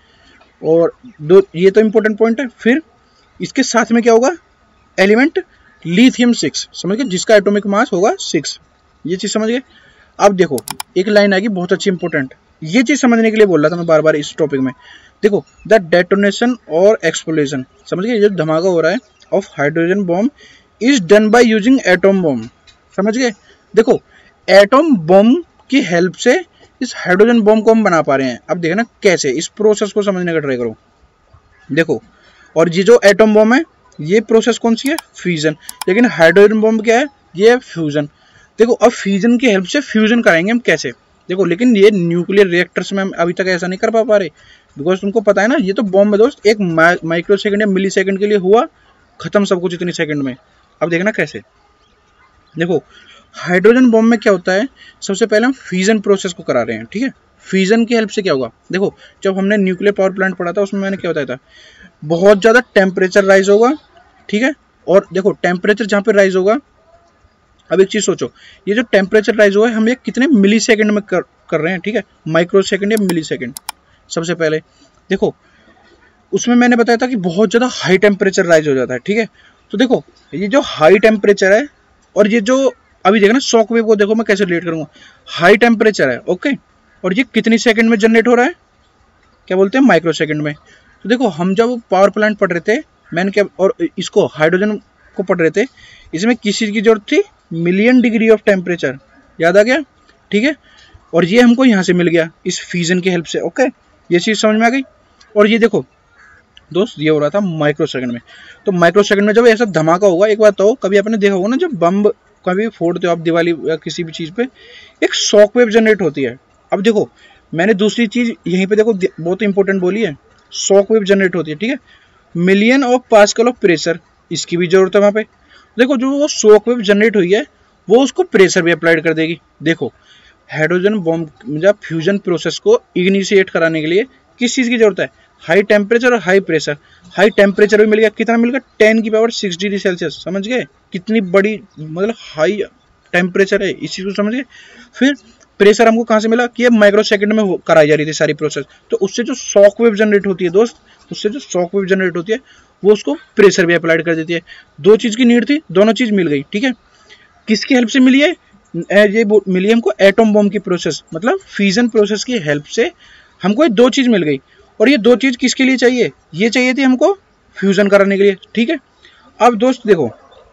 और दो ये तो इंपॉर्टेंट पॉइंट है। फिर इसके साथ में क्या होगा, एलिमेंट लिथियम सिक्स, समझ गए, जिसका एटॉमिक मास होगा सिक्स, ये चीज़ समझ गए। अब देखो एक लाइन आएगी बहुत अच्छी इंपॉर्टेंट, ये चीज़ समझने के लिए बोल रहा था मैं बार बार इस टॉपिक में। देखो द डेटोनेशन और एक्सप्लोजन, समझ गए, जो धमाका हो रहा है of hydrogen bomb is done by using atom bomb, समझ गए। देखो एटॉम बॉम्ब की हेल्प से इस हाइड्रोजन बॉम्ब को हम बना पा रहे हैं। अब देखना कैसे, इस प्रोसेस को समझने का ट्राई करो। देखो और ये जो एटॉम बॉम्ब है ये प्रोसेस कौन सी है, फ्यूजन। लेकिन हाइड्रोजन बॉम्ब क्या है, ये है फ्यूजन। देखो अब फ्यूजन की हेल्प से फ्यूजन कराएंगे हम कैसे, देखो लेकिन ये न्यूक्लियर रिएक्टर्स में हम अभी तक ऐसा नहीं कर पा पा रहे, बिकॉज तुमको पता है ना ये तो बॉम्ब है दोस्त, एक माइक्रो सेकंड या मिली सेकंड के लिए हुआ, खत्म सब कुछ इतनी सेकंड में। अब देखना कैसे, देखो हाइड्रोजन बॉम्ब में क्या होता है, सबसे पहले हम फ्यूजन प्रोसेस को करा रहे हैं, ठीक है। फ्यूजन की हेल्प से क्या होगा, देखो जब हमने न्यूक्लियर पावर प्लांट पढ़ा था उसमें मैंने क्या बताया था, बहुत ज्यादा टेम्परेचर राइज होगा, ठीक है। और देखो टेम्परेचर जहां पे राइज होगा, अब एक चीज सोचो, ये जो टेम्परेचर राइज हुआ है हम ये कितने मिली सेकेंड में कर, कर रहे हैं, ठीक है, माइक्रो सेकेंड या मिली सेकेंड। सबसे पहले देखो उसमें मैंने बताया था कि बहुत ज्यादा हाई टेम्परेचर राइज हो जाता है, ठीक है। तो देखो ये जो हाई टेम्परेचर है और ये जो अभी देखना शॉक वेव को देखो मैं कैसे रिलेट करूंगा, हाई टेम्परेचर है ओके, और ये कितनी सेकंड में जनरेट हो रहा है, क्या बोलते हैं माइक्रो सेकंड में। तो देखो हम जब पावर प्लांट पढ़ रहे थे मैंने क्या, और इसको हाइड्रोजन को पढ़ रहे थे, इसमें किस चीज की जरूरत थी, मिलियन डिग्री ऑफ टेम्परेचर, याद आ गया, ठीक है। और ये हमको यहाँ से मिल गया इस फ्यूजन की हेल्प से, ओके ये चीज समझ में आ गई। और ये देखो दोस्त ये हो रहा था माइक्रो सेकंड में, तो माइक्रो सेकंड में जब ऐसा धमाका होगा, एक बात तो कभी आपने देखा होगा ना जब बम कभी फोड़ते हो आप दिवाली या किसी भी चीज पे, एक शॉक वेव जनरेट होती है। अब देखो मैंने दूसरी चीज यहीं पे देखो बहुत इंपॉर्टेंट बोली है, शॉक वेव जनरेट होती है, ठीक है, million of pascal of pressure, इसकी भी जरूरत है वहां पे। देखो जो वो शॉक वेव जनरेट हुई है वो उसको प्रेशर भी अप्लाइड कर देगी। देखो हाइड्रोजन बॉम्ब मतलब फ्यूजन प्रोसेस को इग्निशिएट कराने के लिए किस चीज की जरूरत है, हाई टेम्परेचर और हाई प्रेशर। हाई टेम्परेचर भी मिल गया, कितना मिल गया, टेन की पावर सिक्स डिग्री सेल्सियस, समझ गए कितनी बड़ी मतलब हाई टेम्परेचर है, इस चीज को समझ गए। फिर प्रेशर हमको कहां से मिला कि ये माइक्रो सेकंड में कराई जा रही थी सारी प्रोसेस, तो उससे जो शॉक वेव जनरेट होती है दोस्त, उससे जो शॉक वेव जनरेट होती है वो उसको प्रेशर भी अप्लाइड कर देती है। दो चीज की नीड थी, दोनों चीज मिल गई, ठीक है। किसकी हेल्प से मिली है, ये मिली है हमको एटॉम बॉम्ब की प्रोसेस, मतलब फ्यूजन प्रोसेस की हेल्प से हमको ये दो चीज मिल गई। और ये दो चीज किसके लिए चाहिए, ये चाहिए थी हमको फ्यूजन कराने के लिए, ठीक है। अब दोस्त देखो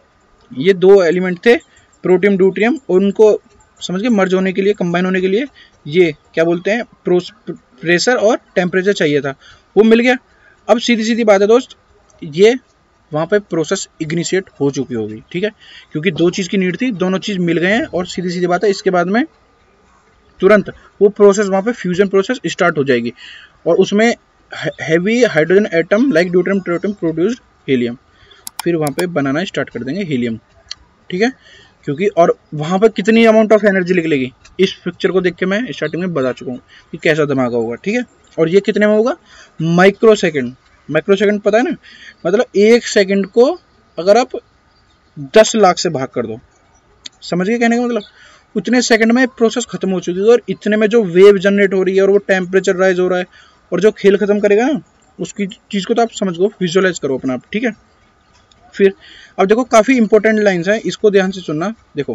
ये दो एलिमेंट थे प्रोटियम ड्यूट्रियम, और उनको समझ के मर्ज होने के लिए, कंबाइन होने के लिए ये क्या बोलते हैं प्रेशर और टेम्परेचर चाहिए था, वो मिल गया। अब सीधी सीधी बात है दोस्त, ये वहां पे प्रोसेस इग्निशिएट हो चुकी होगी, ठीक है, क्योंकि दो चीज की नीड थी, दोनों चीज मिल गए हैं। और सीधी सीधी बात है इसके बाद में तुरंत वो प्रोसेस वहां पे फ्यूजन प्रोसेस स्टार्ट हो जाएगी, और उसमें heavy hydrogen atom like deuterium tritium produced helium, फिर वहां पे बनाना स्टार्ट कर देंगे हीलियम, ठीक है। क्योंकि और वहां पर कितनी अमाउंट ऑफ एनर्जी निकलेगी, इस पिक्चर को देख के मैं स्टार्टिंग में बता चुका हूँ कि कैसा धमाका होगा, ठीक है। और ये कितने में होगा, माइक्रो सेकंड, माइक्रो सेकंड पता है ना, मतलब एक सेकंड को अगर आप दस लाख से भाग कर दो, समझ गए कहने का मतलब, उतने सेकंड में प्रोसेस खत्म हो चुकी है। और इतने में जो वेव जनरेट हो रही है और वो टेम्परेचर राइज हो रहा है और जो खेल खत्म करेगा ना, उसकी चीज को तो आप समझ गो, विजुअलाइज करो अपना आप, ठीक है। फिर अब देखो काफी इंपॉर्टेंट लाइंस हैं, इसको ध्यान से सुनना। देखो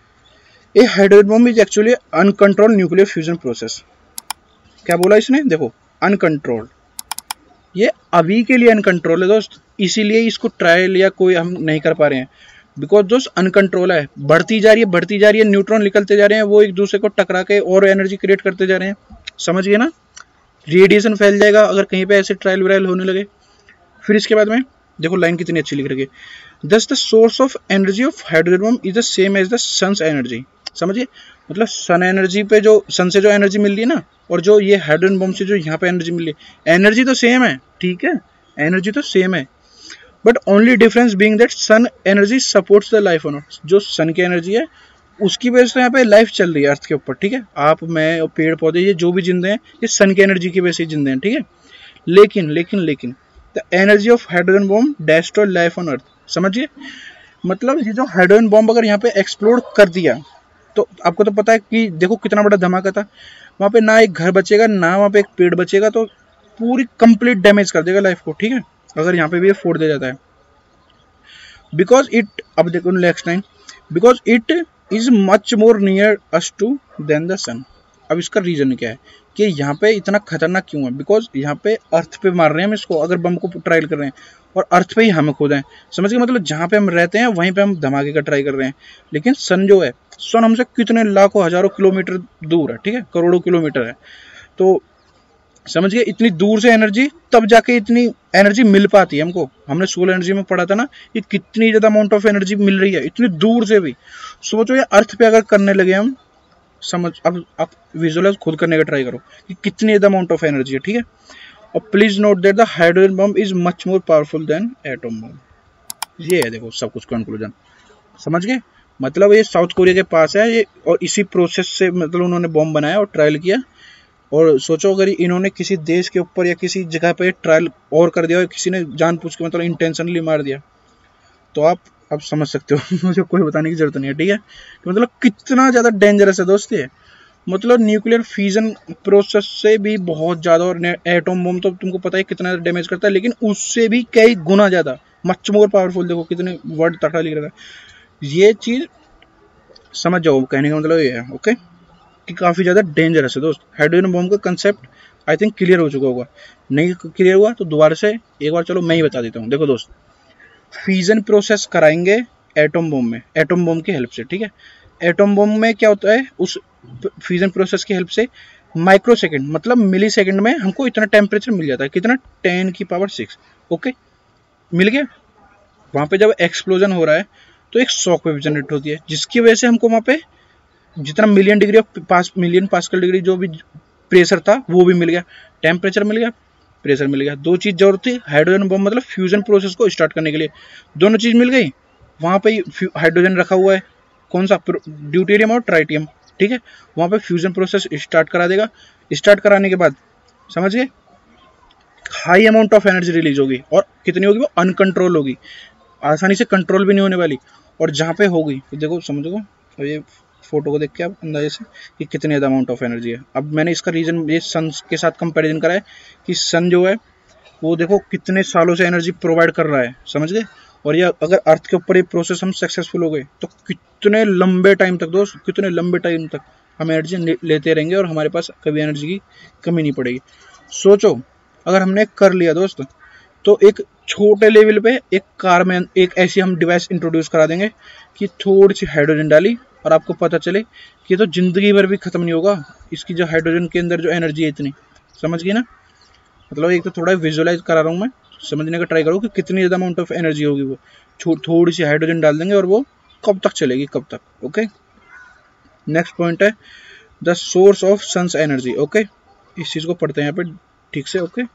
a hydrogen bomb is actually uncontrolled nuclear fusion process, क्या बोला इसने, देखो अनकंट्रोल्ड, ये अभी के लिए अनकंट्रोल है दोस्त, इसीलिए इसको ट्रायल या कोई हम नहीं कर पा रहे हैं, बिकॉज दोस्त अनकंट्रोल है, बढ़ती जा रही है बढ़ती जा रही है, न्यूट्रॉन निकलते जा रहे हैं, वो एक दूसरे को टकरा के और एनर्जी क्रिएट करते जा रहे हैं, समझ गए ना, रेडिएशन फैल जाएगा अगर कहीं पे ऐसे ट्रायल वायल होने लगे। फिर इसके बाद में देखो लाइन कितनी अच्छी लिख रही है, this the source of energy of hydrogen bomb is the same as the sun's energy, समझिए मतलब सन एनर्जी पे जो सन से जो एनर्जी मिल रही है ना, और जो ये हाइड्रोजन बॉम्ब से जो यहाँ पे एनर्जी मिल रही है, एनर्जी तो सेम है, ठीक है, एनर्जी तो सेम है, but only difference being that sun energy supports the life on earth, जो सन की एनर्जी है उसकी वजह से यहाँ पे लाइफ चल रही है अर्थ के ऊपर, ठीक है, आप मैं और पेड़ पौधे ये जो भी जिंदे हैं ये सन की एनर्जी की वजह से जिंदे हैं, ठीक है। लेकिन लेकिन लेकिन the energy of hydrogen bomb destroy life on earth, समझिए मतलब ये जो हाइड्रोजन बॉम्ब अगर यहाँ पे एक्सप्लोड कर दिया तो आपको तो पता है कि देखो कितना बड़ा धमाका था, वहां पे ना एक घर बचेगा ना वहां पे एक पेड़ बचेगा, तो पूरी कंप्लीट डैमेज कर देगा लाइफ को, ठीक है, अगर यहाँ पे भी ये फोड़ दिया जाता है। बिकॉज इट, अब देखो next line, because it is much more near us to than the sun. अब इसका रीजन क्या है कि यहाँ पे इतना खतरनाक क्यों है, बिकॉज यहाँ पे अर्थ पे मार रहे हैं हम इसको, अगर बम को ट्रायल कर रहे हैं और अर्थ पे ही हम खुद हैं, समझ गए, मतलब जहाँ पे हम रहते हैं वहीं पे हम धमाके का ट्राई कर रहे हैं, लेकिन सन जो है, सन हमसे कितने लाखों हजारों किलोमीटर दूर है, ठीक है, करोड़ों किलोमीटर है, तो समझ गए, इतनी दूर से एनर्जी तब जाके इतनी एनर्जी मिल पाती है हमको। हमने सोलर एनर्जी में पढ़ा था ना, ये कितनी ज्यादा अमाउंट ऑफ एनर्जी मिल रही है इतनी दूर से भी। सोचो ये अर्थ पे अगर करने लगे हम, समझ, अब आप विजुअलाइज खुद करने का ट्राई करो कि कितनी ज्यादा अमाउंट ऑफ एनर्जी है, ठीक है। और please note that the hydrogen bomb is much more powerful than atom bomb. ये है देखो सब कुछ कंक्लूजन, समझ गए। मतलब ये साउथ कोरिया के पास है ये, और इसी प्रोसेस से मतलब उन्होंने बॉम्ब बनाया और ट्रायल किया। और सोचो अगर इन्होंने किसी देश के ऊपर या किसी जगह पे ट्रायल और कर दिया और किसी ने जानबूझ के मतलब इंटेंशनली मार दिया, तो आप अब समझ सकते हो मुझे कोई बताने की जरूरत नहीं है, ठीक है। तो मतलब कितना ज्यादा डेंजरस है दोस्त ये। मतलब न्यूक्लियर फ्यूजन प्रोसेस से भी बहुत ज्यादा, और एटम बम तो तुमको पता है कितना डैमेज करता है, लेकिन उससे भी कई गुना ज्यादा, मच मोर पावरफुल। देखो कितने वर्ड तकड़ा लिख रखा है। ये चीज समझ जाओ, कहने का मतलब ये है, ओके, कि काफी ज्यादा डेंजरस है दोस्त। हाइड्रोजन बम का कंसेप्ट आई थिंक क्लियर हो चुका होगा, नहीं क्लियर हुआ तो दोबारा से एक बार चलो मैं ही बता देता हूँ। देखो दोस्त, फ्यूजन प्रोसेस कराएंगे एटम बम में, एटम बम की हेल्प से, ठीक है। एटम बम में क्या होता है, उस फ्यूजन प्रोसेस की हेल्प से माइक्रो सेकेंड मतलब मिली सेकेंड में हमको इतना टेम्परेचर मिल जाता है, कितना, टेन की पावर सिक्स, ओके, मिल गया। वहां पे जब एक्सप्लोजन हो रहा है तो एक शॉक वेव जनरेट होती है, जिसकी वजह से हमको वहां पे जितना मिलियन डिग्री ऑफ पास मिलियन पास्कल डिग्री जो भी प्रेशर था वो भी मिल गया, टेम्परेचर मिल गया, प्रेशर मिल गया। दो चीज जरूरत थी हाइड्रोजन बम मतलब फ्यूजन प्रोसेस को स्टार्ट करने के लिए, दोनों चीज मिल गई। वहां पे हाइड्रोजन रखा हुआ है, कौन सा, ड्यूटेरियम और ट्राइटियम, ठीक है। वहां पे फ्यूजन प्रोसेस स्टार्ट करा देगा। स्टार्ट कराने के बाद समझ गए, high amount of energy release होगी, और कितनी होगी, वो अनकंट्रोल होगी, आसानी से कंट्रोल भी नहीं होने वाली। और जहां पे होगी देखो समझो, तो ये फोटो को देख के आप अंदाजे से कि कितनी ज़्यादा अमाउंट ऑफ एनर्जी है। अब मैंने इसका रीजन ये सन के साथ कंपैरिजन करा है कि सन जो है वो देखो कितने सालों से एनर्जी प्रोवाइड कर रहा है, समझ गए। और ये अगर अर्थ के ऊपर ये प्रोसेस हम सक्सेसफुल हो गए तो कितने लंबे टाइम तक दोस्त, कितने लंबे टाइम तक हम एनर्जी लेते रहेंगे और हमारे पास कभी एनर्जी की कमी नहीं पड़ेगी। सोचो अगर हमने कर लिया दोस्त, तो एक छोटे लेवल पे एक कार में एक ऐसी हम डिवाइस इंट्रोड्यूस करा देंगे कि थोड़ी सी हाइड्रोजन डाली और आपको पता चले कि ये तो जिंदगी भर भी खत्म नहीं होगा, इसकी जो हाइड्रोजन के अंदर जो एनर्जी है इतनी, समझ गए ना। मतलब एक तो थोड़ा विजुअलाइज करा रहा हूँ मैं, समझने का ट्राई करो कि कितनी ज़्यादा अमाउंट ऑफ एनर्जी होगी। वो थोड़ी सी हाइड्रोजन डाल देंगे और वो कब तक चलेगी, कब तक, ओके। नेक्स्ट पॉइंट है the source of sun's energy, okay. इस चीज़ को पढ़ते हैं यहाँ पे ठीक से, ओके।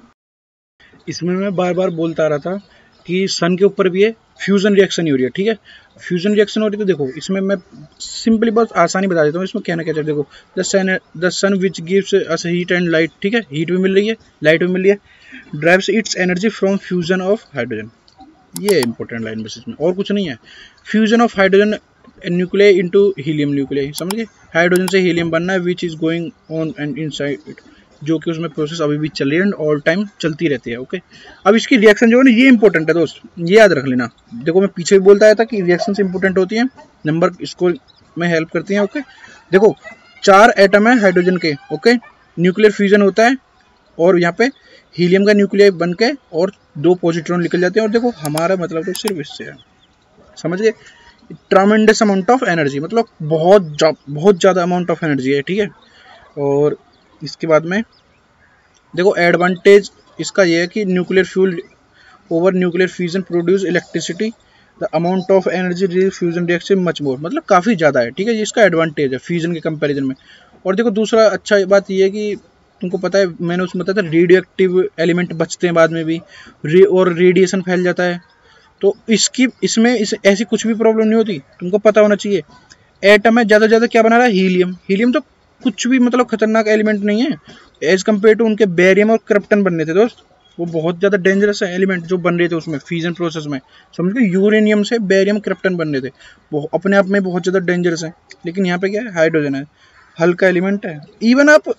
इसमें मैं बार बार बोलता आ रहा था कि सन के ऊपर भी है फ्यूजन रिएक्शन हो रही है, ठीक है। फ्यूजन रिएक्शन हो रही है तो देखो इसमें मैं सिंपली बहुत आसानी बता देता हूँ, इसमें कहना क्या चाहिए। देखो the sun the sun which gives us heat and light, ठीक है, हीट भी मिल रही है, लाइट भी मिल रही है, drives its energy from fusion of hydrogen. ये इंपॉर्टेंट लाइन बस, इसमें और कुछ नहीं है। Fusion of hydrogen nuclei into helium nuclei, समझ गए, हाइड्रोजन से हीलियम बनना है, which is going on and inside it, जो कि उसमें प्रोसेस अभी भी चल रही है एंड ऑल टाइम चलती रहती है, ओके। अब इसकी रिएक्शन जो है ना ये इंपॉर्टेंट है दोस्त, ये याद रख लेना। देखो मैं पीछे भी बोलता आया था कि रिएक्शन इंपॉर्टेंट होती है, नंबर इसको में हेल्प करती है, ओके। देखो चार एटम है हाइड्रोजन के, ओके, न्यूक्लियर फ्यूजन होता है और यहाँ पे हीलियम का न्यूक्लियर बन के और दो पॉजिट्रॉन निकल जाते हैं। और देखो हमारा मतलब तो सिर्फ इससे है, समझ गए। ट्रामेंडस अमाउंट ऑफ एनर्जी, मतलब बहुत जा, बहुत ज़्यादा अमाउंट ऑफ एनर्जी है, ठीक है। और इसके बाद में देखो एडवांटेज इसका ये है कि nuclear fuel over nuclear fusion produce electricity, the amount of energy release fusion reaction much more, मतलब काफ़ी ज़्यादा है, ठीक है। ये इसका एडवांटेज है फ्यूजन के कंपैरिजन में। और देखो दूसरा अच्छा बात ये है कि तुमको पता है, मैंने उसमें बताया था रेडियो एक्टिव एलिमेंट बचते हैं बाद में भी, रे, और रेडिएशन फैल जाता है। तो इसकी इसमें इस ऐसी कुछ भी प्रॉब्लम नहीं होती, तुमको पता होना चाहिए। एटम है ज़्यादा से ज़्यादा क्या बना रहा है, हीलियम। हीलियम तो कुछ भी मतलब खतरनाक एलिमेंट नहीं है एज कम्पेयर टू उनके बेरियम और क्रिप्टन बनने थे दोस्त, वो बहुत ज़्यादा डेंजरस है एलिमेंट जो बन रहे थे उसमें फ्यूजन प्रोसेस में, समझ गए। यूरेनियम से बेरियम क्रिप्टन बनने थे, वो अपने आप में बहुत ज़्यादा डेंजरस है। लेकिन यहाँ पे क्या है, हाइड्रोजन है, हल्का एलिमेंट है। इवन आप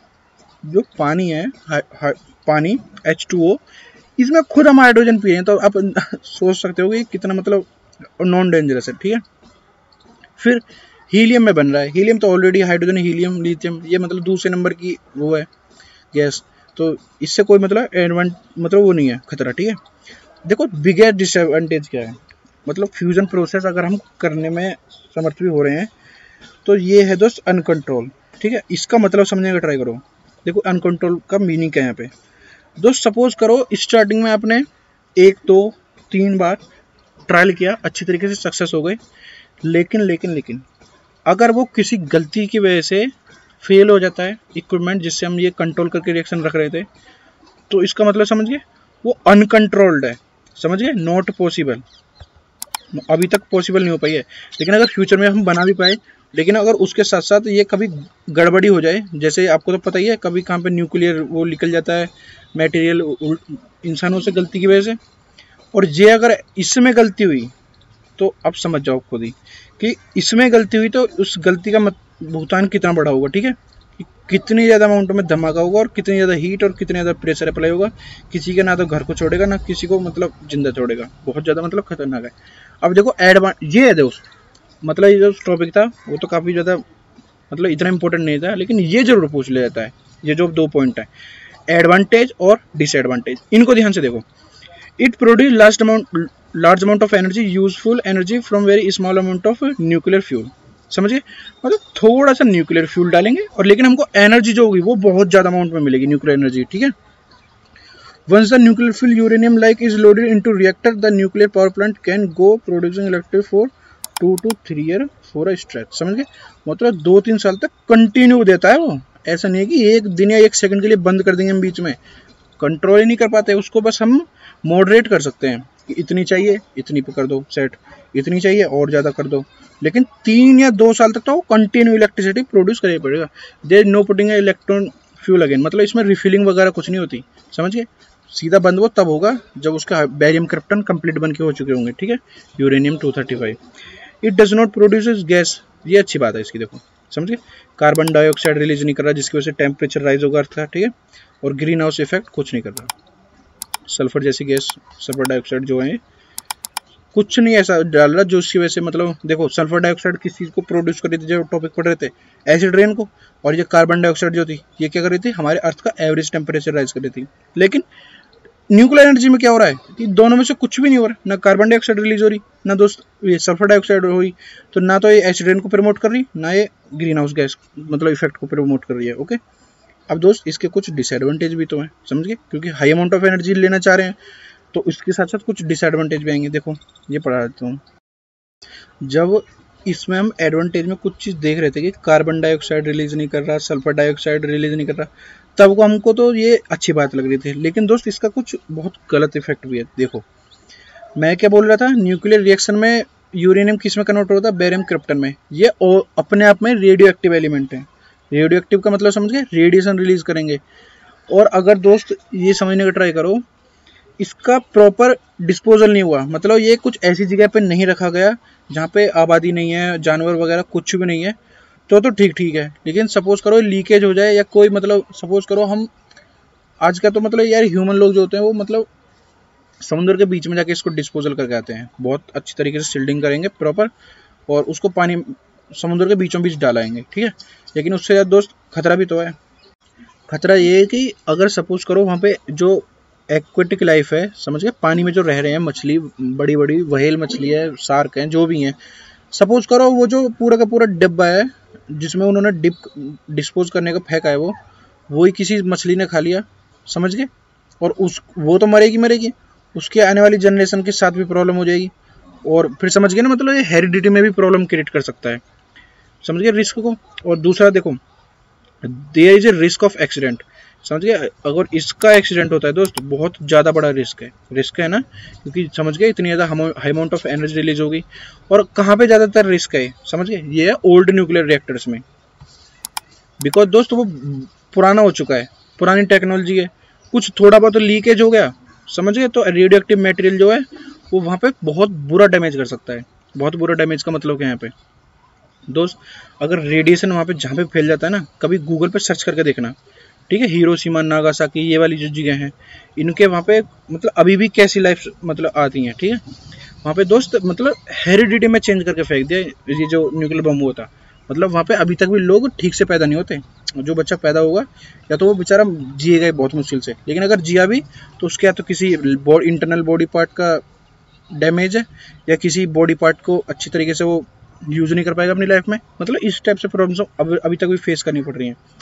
जो पानी है हा, हा, पानी एच टू ओ, इसमें खुद हम हाइड्रोजन पी रहे हैं, तो आप सोच सकते हो कि कितना मतलब नॉन डेंजरस है, ठीक है। फिर हीलियम में बन रहा है, हीलियम तो ऑलरेडी हाइड्रोजन, हीलियम, लिथियम, ये मतलब दूसरे नंबर की वो है गैस, तो इससे कोई मतलब एडवांट मतलब वो नहीं है खतरा, ठीक है। देखो बिगेस्ट डिसएडवांटेज क्या है, मतलब फ्यूजन प्रोसेस अगर हम करने में समर्थ भी हो रहे हैं तो ये है दोस्त अनकंट्रोल, ठीक है। इसका मतलब समझने का ट्राई करो। देखो अनकंट्रोल का मीनिंग क्या है यहाँ पे दोस्त। सपोज करो स्टार्टिंग में आपने एक दो तीन बार ट्रायल किया, अच्छी तरीके से सक्सेस हो गए, लेकिन लेकिन लेकिन अगर वो किसी गलती की वजह से फेल हो जाता है इक्विपमेंट जिससे हम ये कंट्रोल करके रिएक्शन रख रहे थे, तो इसका मतलब समझिए वो अनकंट्रोल्ड है, समझिए, नॉट पॉसिबल, अभी तक पॉसिबल नहीं हो पाई है। लेकिन अगर फ्यूचर में हम बना भी पाए, लेकिन अगर उसके साथ साथ ये कभी गड़बड़ी हो जाए, जैसे आपको तो पता ही है कभी कहाँ पे न्यूक्लियर वो निकल जाता है मटेरियल इंसानों से गलती की वजह से, और ये अगर इसमें गलती हुई तो अब समझ जाओ खुद ही कि इसमें गलती हुई तो उस गलती का भुगतान कितना बड़ा होगा, ठीक है, कि कितनी ज़्यादा अमाउंट में धमाका होगा और कितनी ज़्यादा हीट और कितनी ज़्यादा प्रेशर अप्लाई होगा, किसी के ना तो घर को छोड़ेगा ना किसी को मतलब जिंदा छोड़ेगा, बहुत ज़्यादा मतलब खतरनाक है। अब देखो एडवांस ये है दोस्त, मतलब ये जो टॉपिक था वो तो काफ़ी ज़्यादा मतलब इतना इंपॉर्टेंट नहीं था, लेकिन ये जरूर पूछ लिया जाता है, ये जो दो पॉइंट है एडवांटेज और डिसएडवांटेज, इनको ध्यान से देखो। It produce large amount large amount of energy, useful energy from very small amount of nuclear fuel, समझिए, मतलब थोड़ा सा न्यूक्लियर फ्यूल डालेंगे और लेकिन हमको एनर्जी जो होगी वो बहुत ज़्यादा अमाउंट में मिलेगी, न्यूक्लियर एनर्जी, ठीक है। Once the nuclear fuel uranium like is loaded into reactor, the nuclear power plant can go producing electricity for two two three year for a stretch, समझ गए, मतलब दो तीन साल तक कंटिन्यू देता है वो, ऐसा नहीं है कि एक दिन या एक सेकंड के लिए बंद कर देंगे हम बीच में, कंट्रोल ही नहीं कर पाते उसको, बस हम मॉडरेट कर सकते हैं कि इतनी चाहिए इतनी पे कर दो सेट, इतनी चाहिए और ज़्यादा कर दो, लेकिन तीन या दो साल तक तो वो कंटिन्यू इलेक्ट्रिसिटी प्रोड्यूस करनी पड़ेगा। There no putting electron fuel again, मतलब इसमें रिफिलिंग वगैरह कुछ नहीं होती, समझ गए, सीधा बंद वो तब होगा जब उसका बेरियम क्रिप्टन कंप्लीट बन के हो चुके होंगे, ठीक है, uranium two thirty five. It does not produce gas, ये अच्छी बात है इसकी, देखो समझिए, कार्बन डाइऑक्साइड रिलीज नहीं कर रहा जिसकी वजह से टेम्परेचर राइज होगा अर्थ का, ठीक है, और ग्रीन हाउस इफेक्ट कुछ नहीं कर रहा। सल्फर जैसी गैस, सल्फर डाइऑक्साइड जो है कुछ नहीं ऐसा डाल रहा जो उसकी वजह से, मतलब देखो सल्फर डाइऑक्साइड किस चीज़ को प्रोड्यूस कर रही थी, जो टॉपिक पढ़ रहे थे, एसिड रेन को, और ये कार्बन डाइऑक्साइड जो थी ये क्या कर रही थी, हमारे अर्थ का एवरेज टेम्परेचर राइज कर रही थी। लेकिन न्यूक्लियर एनर्जी में क्या हो रहा है कि दोनों में से कुछ भी नहीं हो रहा, ना कार्बन डाइऑक्साइड रिलीज हो रही, ना दोस्त ये सल्फर डाइऑक्साइड हो रही, तो ना तो ये एसिड रेन को प्रमोट कर रही, ना ये ग्रीन हाउस गैस मतलब इफेक्ट को प्रमोट कर रही है, ओके। अब दोस्त इसके कुछ डिसएडवांटेज भी तो हैं, समझ गए, क्योंकि हाई अमाउंट ऑफ एनर्जी लेना चाह रहे हैं तो इसके साथ साथ कुछ डिसएडवांटेज भी आएंगे। देखो ये पढ़ा देता हूँ, जब इसमें हम एडवांटेज में कुछ चीज़ देख रहे थे कि कार्बन डाइऑक्साइड रिलीज नहीं कर रहा, सल्फर डाइऑक्साइड रिलीज नहीं कर रहा, तब को हमको तो ये अच्छी बात लग रही थी, लेकिन दोस्त इसका कुछ बहुत गलत इफेक्ट भी है। देखो मैं क्या बोल रहा था, न्यूक्लियर रिएक्शन में यूरेनियम किस में कन्वर्ट होता है, बेरियम क्रिप्टन में, ये अपने आप में रेडियो एक्टिव एलिमेंट है। रेडियो एक्टिव का मतलब समझ गए, रेडिएशन रिलीज करेंगे। और अगर दोस्त ये समझने का ट्राई करो, इसका प्रॉपर डिस्पोजल नहीं हुआ, मतलब ये कुछ ऐसी जगह पे नहीं रखा गया जहाँ पे आबादी नहीं है, जानवर वगैरह कुछ भी नहीं है, तो तो ठीक ठीक है। लेकिन सपोज करो लीकेज हो जाए या कोई मतलब सपोज करो हम आज का तो मतलब यार ह्यूमन लोग जो होते हैं वो मतलब समुद्र के बीच में जाके इसको डिस्पोजल करके आते हैं, बहुत अच्छी तरीके से सील्डिंग करेंगे प्रॉपर और उसको पानी समुद्र के बीचों बीच डालाएंगे, ठीक है। लेकिन उससे ज़्यादा दोस्त खतरा भी तो है। खतरा ये है कि अगर सपोज करो वहाँ पे जो एक्वेटिक लाइफ है, समझ गए, पानी में जो रह रहे हैं मछली, बड़ी बड़ी व्हेल मछली है, शार्क हैं, जो भी हैं, सपोज करो वो जो पूरा का पूरा डिब्बा है जिसमें उन्होंने डिप डिस्पोज करने का फेंका है वो वही किसी मछली ने खा लिया, समझ गए, और उस वो तो मरेगी मरेगी, उसके आने वाली जनरेशन के साथ भी प्रॉब्लम हो जाएगी, और फिर समझ गए ना, मतलब ये हेरिडिटी में भी प्रॉब्लम क्रिएट कर सकता है, समझ गए रिस्क को। और दूसरा देखो, there is a risk of accident, समझ गए, अगर इसका एक्सीडेंट होता है दोस्त बहुत ज़्यादा बड़ा रिस्क है, रिस्क है ना, क्योंकि समझ गए इतनी ज़्यादा high amount of energy release होगी। और कहाँ पे ज़्यादातर रिस्क है समझ गए, ये है ओल्ड न्यूक्लियर रिएक्टर्स में, बिकॉज दोस्त वो पुराना हो चुका है, पुरानी टेक्नोलॉजी है, कुछ थोड़ा बहुत लीकेज हो गया, समझ गए, तो रेडियो एक्टिव मटेरियल जो है वो वहाँ पे बहुत बुरा डैमेज कर सकता है। बहुत बुरा डैमेज का मतलब क्या है यहाँ पे दोस्त, अगर रेडिएशन वहाँ पे जहाँ पे फैल जाता है ना, कभी गूगल पे सर्च करके देखना, ठीक है, हिरोशिमा नागासाकी ये वाली जो जगह हैं, इनके वहाँ पे मतलब अभी भी कैसी लाइफ मतलब आती हैं, ठीक है, वहाँ पे दोस्त मतलब हेरिडिटी में चेंज करके फेंक दिया ये जो न्यूक्लियर बम हुआ था, मतलब वहाँ पे अभी तक भी लोग ठीक से पैदा नहीं होते, जो बच्चा पैदा होगा या तो वो बेचारा जिएगा बहुत मुश्किल से, लेकिन अगर जिया भी तो उसके या तो किसी इंटरनल बॉडी पार्ट का डैमेज है या किसी बॉडी पार्ट को अच्छी तरीके से वो यूज नहीं कर पाएगा अपनी लाइफ में, मतलब इस टाइप से प्रॉब्लम्स अभी अभी तक भी फेस करनी पड़ रही हैं।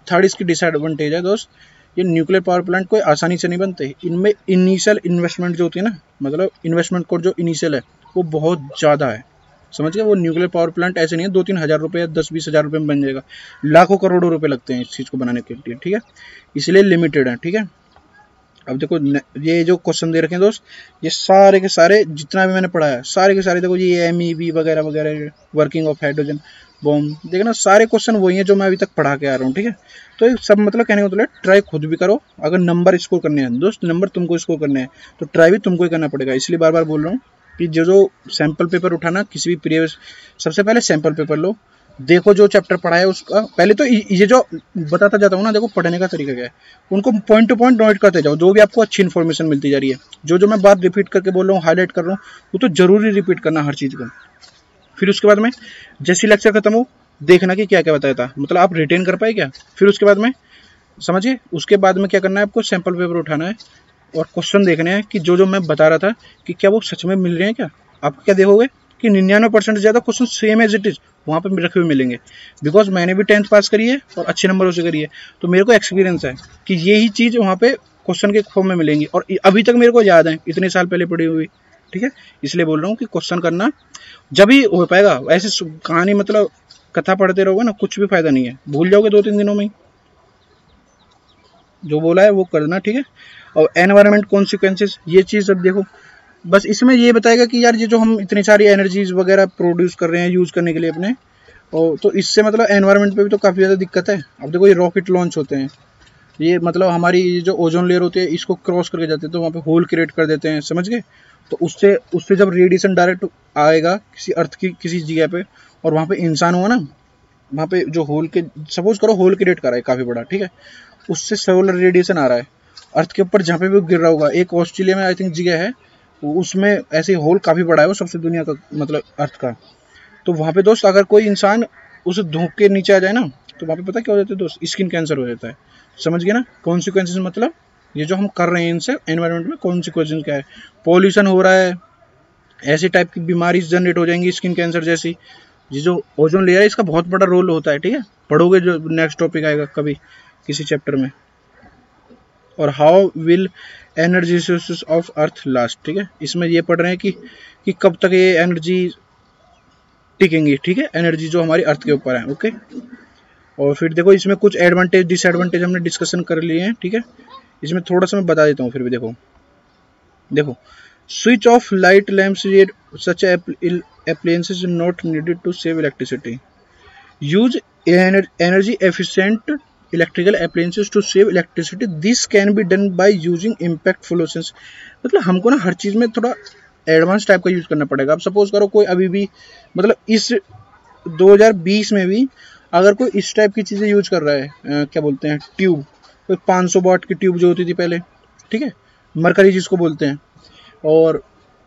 थर्ड इसकी डिसएडवांटेज है दोस्त, ये न्यूक्लियर पावर प्लांट कोई आसानी से नहीं बनते, इनमें इनिशियल इन्वेस्टमेंट जो होती है ना, मतलब इन्वेस्टमेंट कोड जो इनिशियल है वो बहुत ज़्यादा है, समझ गए। वो न्यूक्लियर पावर प्लांट ऐसे नहीं है दो तीन हज़ार रुपये या दस बीस हज़ार रुपये में बन जाएगा, लाखों करोड़ों रुपए लगते हैं इस चीज़ को बनाने के लिए, ठीक है, इसलिए लिमिटेड है, ठीक है। अब देखो ये जो क्वेश्चन दे रखे हैं दोस्त, ये सारे के सारे जितना भी मैंने पढ़ा है सारे के सारे देखो, ये एम ई बी वगैरह वगैरह, वर्किंग ऑफ हाइड्रोजन बॉम्ब, देखना सारे क्वेश्चन वही हैं जो मैं अभी तक पढ़ा के आ रहा हूँ, ठीक है। तो ये सब मतलब कहने का मतलब ट्राई खुद भी करो, अगर नंबर स्कोर करने हैं दोस्त, नंबर तुमको स्कोर करने हैं तो ट्राई भी तुमको ही करना पड़ेगा, इसलिए बार बार बोल रहा हूँ कि जो जो सैम्पल पेपर उठाना किसी भी प्रीवियस, सबसे पहले सैम्पल पेपर लो, देखो जो चैप्टर पढ़ा है उसका, पहले तो ये जो बताता जाता हूँ ना, देखो पढ़ने का तरीका क्या है, उनको पॉइंट टू पॉइंट नोट करते जाओ, जो भी आपको अच्छी इन्फॉर्मेशन मिलती जा रही है, जो जो मैं बात रिपीट करके बोल रहा हूँ, हाईलाइट कर रहा हूँ, वो तो जरूरी रिपीट करना हर चीज़ को। फिर उसके बाद में जैसे लेक्चर खत्म हो देखना कि क्या क्या बताया था, मतलब आप रिटेन कर पाए क्या, फिर उसके बाद में समझिए, उसके बाद में क्या करना है, आपको सैम्पल पेपर उठाना है और क्वेश्चन देखने हैं कि जो जो मैं बता रहा था कि क्या वो सच में मिल रहे हैं क्या। आप क्या देखोगे कि निन्यानवे परसेंट ज़्यादा question same as it is वहाँ पे रखे हुए मिलेंगे, बिकॉज मैंने भी टेंथ पास करी है और अच्छे नंबरों से करी है, तो मेरे को एक्सपीरियंस है कि यही चीज़ वहाँ पे क्वेश्चन के फॉर्म में मिलेंगी, और अभी तक मेरे को याद है, इतने साल पहले पढ़ी हुई, ठीक है। इसलिए बोल रहा हूँ कि क्वेश्चन करना जब ही हो पाएगा, ऐसे कहानी मतलब कथा पढ़ते रहोगे ना कुछ भी फायदा नहीं है, भूल जाओगे दो तीन दिनों में ही, जो बोला है वो करना, ठीक है। और एनवायरनमेंट कॉन्सिक्वेंसेस, ये चीज़ अब देखो, बस इसमें ये बताएगा कि यार ये जो हम इतनी सारी एनर्जीज वगैरह प्रोड्यूस कर रहे हैं यूज़ करने के लिए अपने, और तो इससे मतलब एनवायरनमेंट पे भी तो काफ़ी ज़्यादा दिक्कत है। अब देखो ये रॉकेट लॉन्च होते हैं, ये मतलब हमारी जो ओजोन लेयर होती है इसको क्रॉस करके जाते हैं, तो वहाँ पे होल क्रिएट कर देते हैं, समझ गए। तो उससे उससे जब रेडिएशन डायरेक्ट आएगा किसी अर्थ की किसी जगह पे, और वहाँ पे इंसान हुआ ना, वहाँ पे जो होल के सपोज करो होल क्रिएट कर रहा है काफ़ी बड़ा, ठीक है, उससे सोलर रेडिएशन आ रहा है अर्थ के ऊपर, जहाँ पे भी गिर रहा होगा। एक ऑस्ट्रेलिया में आई थिंक जगह है, उसमें ऐसे होल काफ़ी बड़ा है, वो सबसे दुनिया का मतलब अर्थ का। तो वहाँ पे दोस्त अगर कोई इंसान उस धूप के नीचे आ जाए ना, तो वहाँ पे पता क्या हो जाता है दोस्त, स्किन कैंसर हो जाता है, समझ गए ना। कॉन्सिक्वेंसेस मतलब ये जो हम कर रहे हैं इनसे एनवायरनमेंट में कॉन्सिक्वेंसेस क्या है, पॉल्यूशन हो रहा है, ऐसी टाइप की बीमारी जनरेट हो जाएंगी स्किन कैंसर जैसी। ये जो ओजोन लेयर है इसका बहुत बड़ा रोल होता है, ठीक है, पढ़ोगे जो नेक्स्ट टॉपिक आएगा कभी किसी चैप्टर में। और how will energy resources of earth last, ठीक है, इसमें ये पढ़ रहे हैं कि कि कब तक ये एनर्जी टिकेंगी, ठीक है, एनर्जी जो हमारी अर्थ के ऊपर है, ओके। और फिर देखो इसमें कुछ एडवांटेज डिसएडवांटेज हमने डिस्कशन कर लिए हैं, ठीक है, इसमें थोड़ा सा मैं बता देता हूँ फिर भी। देखो देखो स्विच ऑफ लाइट लैम्प्स, ये सच appliances not needed to save electricity, use energy efficient electrical appliances to save electricity, this can be done by using impact fluorescence। मतलब हमको ना हर चीज़ में थोड़ा एडवांस टाइप का यूज़ करना पड़ेगा। अब सपोज करो कोई अभी भी मतलब इस दो हज़ार बीस में भी अगर कोई इस टाइप की चीज़ें यूज कर रहा है, आ, क्या बोलते हैं ट्यूब, कोई पाँच सौ वाट की ट्यूब जो होती थी पहले, ठीक है, मरकरी जिसको बोलते हैं, और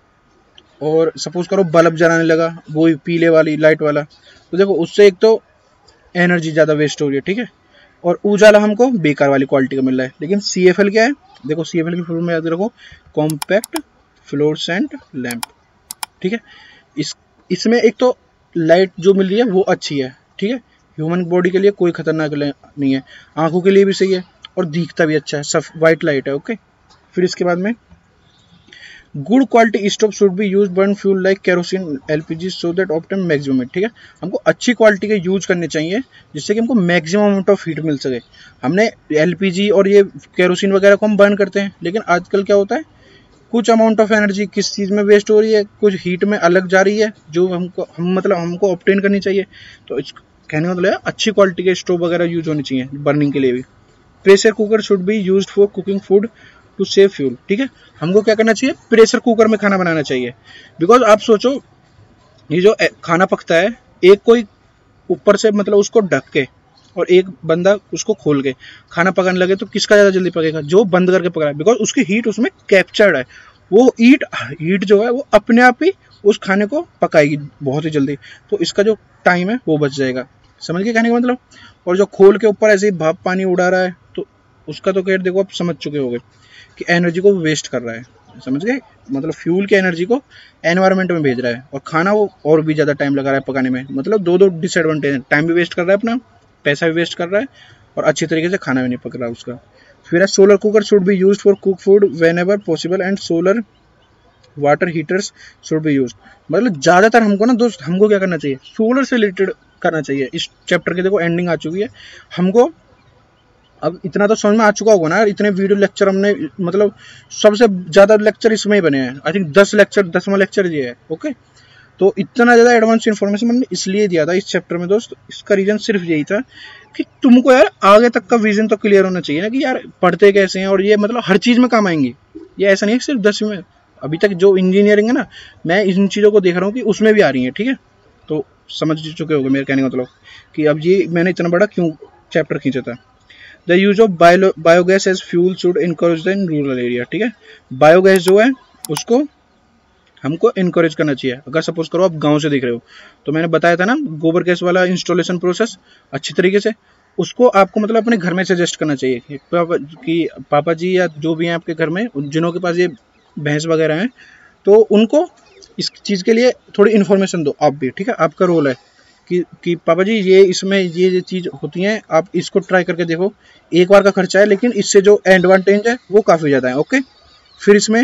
और सपोज करो बल्ब जलाने लगा वो पीले वाली लाइट वाला, तो देखो उससे एक तो एनर्जी ज़्यादा वेस्ट हो रही है, ठीक है, और उजाला हमको बेकार वाली क्वालिटी का मिल रहा है। लेकिन सी एफ एल क्या है, देखो सी एफ एल की फुल में याद रखो, कॉम्पैक्ट फ्लोरेसेंट लैंप, ठीक है। इस इसमें एक तो लाइट जो मिल रही है वो अच्छी है, ठीक है, ह्यूमन बॉडी के लिए कोई खतरनाक नहीं है, आंखों के लिए भी सही है और दिखता भी अच्छा है, सब वाइट लाइट है, ओके। फिर इसके बाद में good quality stove should be use burn fuel like kerosene LPG so that optimum maximum, ठीक है, हमको अच्छी क्वालिटी के यूज करने चाहिए जिससे कि हमको मैक्सिमम अमाउंट ऑफ हीट मिल सके। हमने एलपीजी और ये केरोसिन वगैरह को हम बर्न करते हैं, लेकिन आजकल क्या होता है कुछ अमाउंट ऑफ एनर्जी किस चीज़ में वेस्ट हो रही है, कुछ हीट में अलग जा रही है जो हमको हम मतलब हमको ऑब्टेन करनी चाहिए। तो इस कहने का मतलब अच्छी क्वालिटी के स्टोव वगैरह यूज होनी चाहिए बर्निंग के लिए भी। Pressure cooker should be used for cooking food to save fuel, ठीक है, हमको क्या करना चाहिए प्रेशर कुकर में खाना बनाना चाहिए। बिकॉज आप सोचो ये जो खाना पकता है, एक कोई ऊपर से मतलब उसको ढक के और एक बंदा उसको खोल के खाना पकाने लगे तो किसका ज़्यादा जल्दी पकेगा, जो बंद करके पका रहा है, बिकॉज उसकी हीट उसमें कैप्चर्ड है, वो हीट हीट जो है वो अपने आप ही उस खाने को पकाएगी बहुत ही जल्दी, तो इसका जो टाइम है वो बच जाएगा, समझ गए कहने का मतलब। और जो खोल के ऊपर ऐसे ही भाप पानी उड़ा रहा है तो उसका तो खैर देखो आप समझ चुके होंगे कि एनर्जी को वेस्ट कर रहा है, समझ गए, मतलब फ्यूल की एनर्जी को एनवायरनमेंट में भेज रहा है और खाना वो और भी ज़्यादा टाइम लगा रहा है पकाने में, मतलब दो दो डिसएडवांटेज है, टाइम भी वेस्ट कर रहा है अपना, पैसा भी वेस्ट कर रहा है और अच्छी तरीके से खाना भी नहीं पक रहा उसका। फिर है solar cooker should be used for cook food whenever possible and solar water heaters should be used. मतलब ज़्यादातर हमको ना दोस्त हमको क्या करना चाहिए, सोलर से रिलेटेड करना चाहिए। इस चैप्टर की देखो एंडिंग आ चुकी है, हमको अब इतना तो समझ में आ चुका होगा ना, इतने वीडियो लेक्चर हमने मतलब सबसे ज़्यादा लेक्चर इसमें ही बने हैं। आई थिंक दस लेक्चर दसवां लेक्चर ये है। ओके, तो इतना ज़्यादा एडवांस इन्फॉर्मेशन मैंने इसलिए दिया था इस चैप्टर में दोस्त, इसका रीज़न सिर्फ यही था कि तुमको यार आगे तक का विजन तो क्लियर होना चाहिए ना, कि यार पढ़ते कैसे हैं और ये मतलब हर चीज़ में काम आएंगी। ये ऐसा नहीं है सिर्फ दसवीं में, अभी तक जो इंजीनियरिंग है ना, मैं इन चीज़ों को देख रहा हूँ कि उसमें भी आ रही है। ठीक है, तो समझ चुके होंगे मेरे कहने का मतलब कि अब ये मैंने इतना बड़ा क्यों चैप्टर खींचा था। The use of bio biogas as fuel should encourage in rural area. ठीक है, बायोगैस जो है उसको हमको इनकरेज करना चाहिए। अगर सपोज करो आप गांव से देख रहे हो, तो मैंने बताया था ना गोबर गैस वाला इंस्टॉलेशन प्रोसेस अच्छी तरीके से, उसको आपको मतलब अपने घर में सजेस्ट करना चाहिए कि पापा, कि पापा जी या जो भी हैं आपके घर में जिन्हों के पास ये भैंस वगैरह हैं, तो उनको इस चीज़ के लिए थोड़ी इन्फॉर्मेशन दो आप भी। ठीक है, आपका रोल है कि कि पापा जी ये इसमें ये ये चीज़ होती हैं, आप इसको ट्राई करके देखो। एक बार का खर्चा है लेकिन इससे जो एडवांटेज है वो काफ़ी ज़्यादा है। ओके, फिर इसमें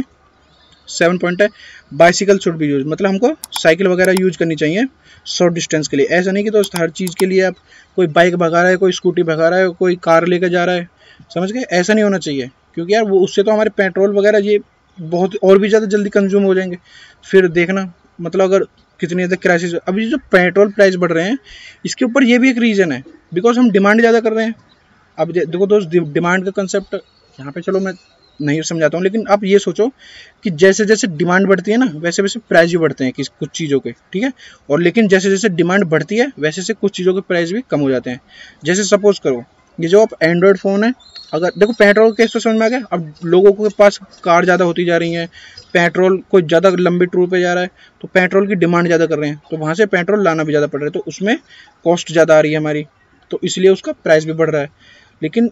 सेवन पॉइंट है बाइसिकल शुड बी यूज, मतलब हमको साइकिल वगैरह यूज करनी चाहिए शॉर्ट डिस्टेंस के लिए। ऐसा नहीं कि दोस्त हर चीज़ के लिए आप कोई बाइक भगा रहा है, कोई स्कूटी भगा रहा है, कोई कार लेकर जा रहा है, समझ गए, ऐसा नहीं होना चाहिए। क्योंकि यार वो उससे तो हमारे पेट्रोल वगैरह ये बहुत और भी ज़्यादा जल्दी कंज्यूम हो जाएंगे। फिर देखना मतलब अगर कितनी ज़्यादा क्राइसिस, अभी जो पेट्रोल प्राइस बढ़ रहे हैं इसके ऊपर ये भी एक रीज़न है, बिकॉज हम डिमांड ज़्यादा कर रहे हैं। अब देखो दोस्त, डिमांड का कंसेप्ट यहाँ पे चलो मैं नहीं समझाता हूँ, लेकिन आप ये सोचो कि जैसे जैसे डिमांड बढ़ती है ना, वैसे वैसे प्राइस भी बढ़ते हैं किस कुछ चीज़ों के। ठीक है, और लेकिन जैसे जैसे डिमांड बढ़ती है वैसे वैसे कुछ चीज़ों के प्राइस भी कम हो जाते हैं। जैसे सपोज करो ये जो आप एंड्रॉयड फ़ोन है, अगर देखो पेट्रोल केस तो समझ में आ गया, अब लोगों के पास कार ज़्यादा होती जा रही है, पेट्रोल कोई ज़्यादा लंबी टूर पे जा रहा है तो पेट्रोल की डिमांड ज़्यादा कर रहे हैं, तो वहाँ से पेट्रोल लाना भी ज़्यादा पड़ रहा है, तो उसमें कॉस्ट ज़्यादा आ रही है हमारी, तो इसलिए उसका प्राइस भी बढ़ रहा है। लेकिन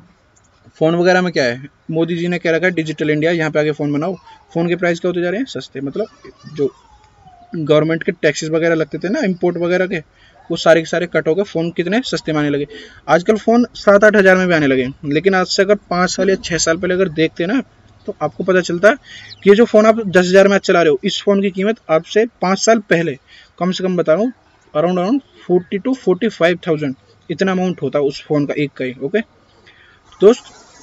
फ़ोन वगैरह में क्या है, मोदी जी ने कह रखा है डिजिटल इंडिया, यहाँ पे आके फ़ोन बनाओ, फ़ोन के प्राइस क्या होते जा रहे हैं, सस्ते। मतलब जो गवर्नमेंट के टैक्सेस वगैरह लगते थे ना इंपोर्ट वगैरह के, वो सारे के सारे कट हो गए, फ़ोन कितने सस्ते में आने लगे। आजकल फ़ोन सात आठ हज़ार में भी आने लगे। लेकिन आज से अगर पाँच साल या छः साल पहले अगर देखते ना, तो आपको पता चलता है कि ये जो फ़ोन आप दस हज़ार में आज चला रहे हो, इस फ़ोन की कीमत आपसे पाँच साल पहले कम से कम बता रहा हूँ around around forty two forty five thousand इतना अमाउंट होता है उस फ़ोन का एक का ही। ओके दोस्त,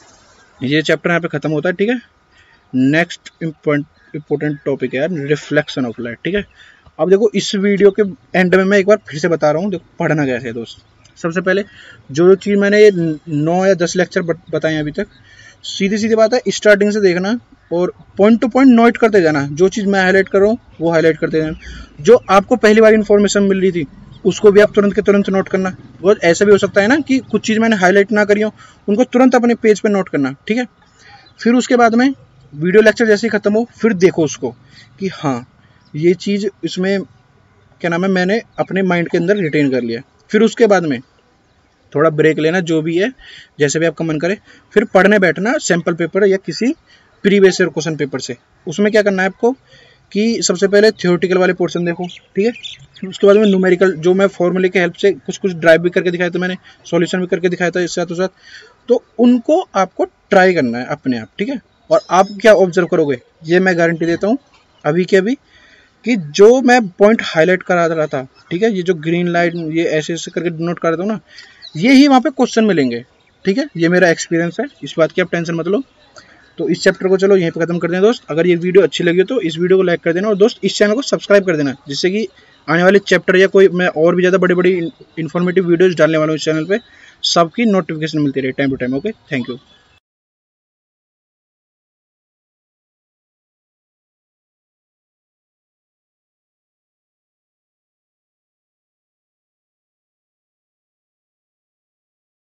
ये चैप्टर यहाँ पे ख़त्म होता है। ठीक है, नेक्स्ट इम्पोर्टेंट टॉपिक है यार रिफ्लेक्शन ऑफ लाइट। ठीक है, अब देखो इस वीडियो के एंड में मैं एक बार फिर से बता रहा हूँ, देखो पढ़ना कैसे है दोस्त। सबसे पहले जो जो चीज़ मैंने ये नौ या दस लेक्चर बताए अभी तक, सीधी सीधी बात है, स्टार्टिंग से देखना और पॉइंट टू पॉइंट नोट करते जाना। जो चीज़ मैं हाईलाइट कर रहा हूँ वो हाईलाइट करते जाना। जो आपको पहली बार इन्फॉर्मेशन मिल रही थी उसको भी आप तुरंत के तुरंत नोट करना। बहुत ऐसा भी हो सकता है ना कि कुछ चीज़ मैंने हाईलाइट ना करी हो, उनको तुरंत अपने पेज पे नोट करना। ठीक है, फिर उसके बाद में वीडियो लेक्चर जैसे ही ख़त्म हो फिर देखो उसको कि हाँ ये चीज़ इसमें क्या नाम है मैंने अपने माइंड के अंदर रिटेन कर लिया। फिर उसके बाद में थोड़ा ब्रेक लेना, जो भी है जैसे भी आपका मन करे, फिर पढ़ने बैठना सैम्पल पेपर या किसी प्रीवियस ईयर क्वेश्चन पेपर से। उसमें क्या करना है आपको कि सबसे पहले थ्योरेटिकल वाले पोर्शन देखो। ठीक है, फिर उसके बाद में न्यूमेरिकल, जो मैं फॉर्मूले के हेल्प से कुछ कुछ ड्राइव भी करके दिखाया था, मैंने सॉल्यूशन भी करके दिखाया था इसके साथ साथ, तो उनको आपको ट्राई करना है अपने आप। ठीक है, और आप क्या ऑब्जर्व करोगे ये मैं गारंटी देता हूँ अभी के अभी, कि जो मैं पॉइंट हाईलाइट करा रहा था, ठीक है, ये जो ग्रीन लाइट ये ऐसे ऐसे करके नोट कर देता हूँ ना, ये ही वहाँ पे क्वेश्चन मिलेंगे। ठीक है, ये मेरा एक्सपीरियंस है, इस बात की आप टेंशन मत लो। तो इस चैप्टर को चलो यहीं पे खत्म कर दें दोस्त। अगर ये वीडियो अच्छी लगी हो तो इस वीडियो को लाइक कर देना और दोस्त इस चैनल को सब्सक्राइब कर देना, जिससे कि आने वाले चैप्टर या कोई मैं और भी ज़्यादा बड़ी बड़ी इन्फॉर्मेटिव वीडियोज़ डालने वाला हूँ इस चैनल पर, सबकी नोटिफिकेशन मिलती रहे time to time. Okay, thank you.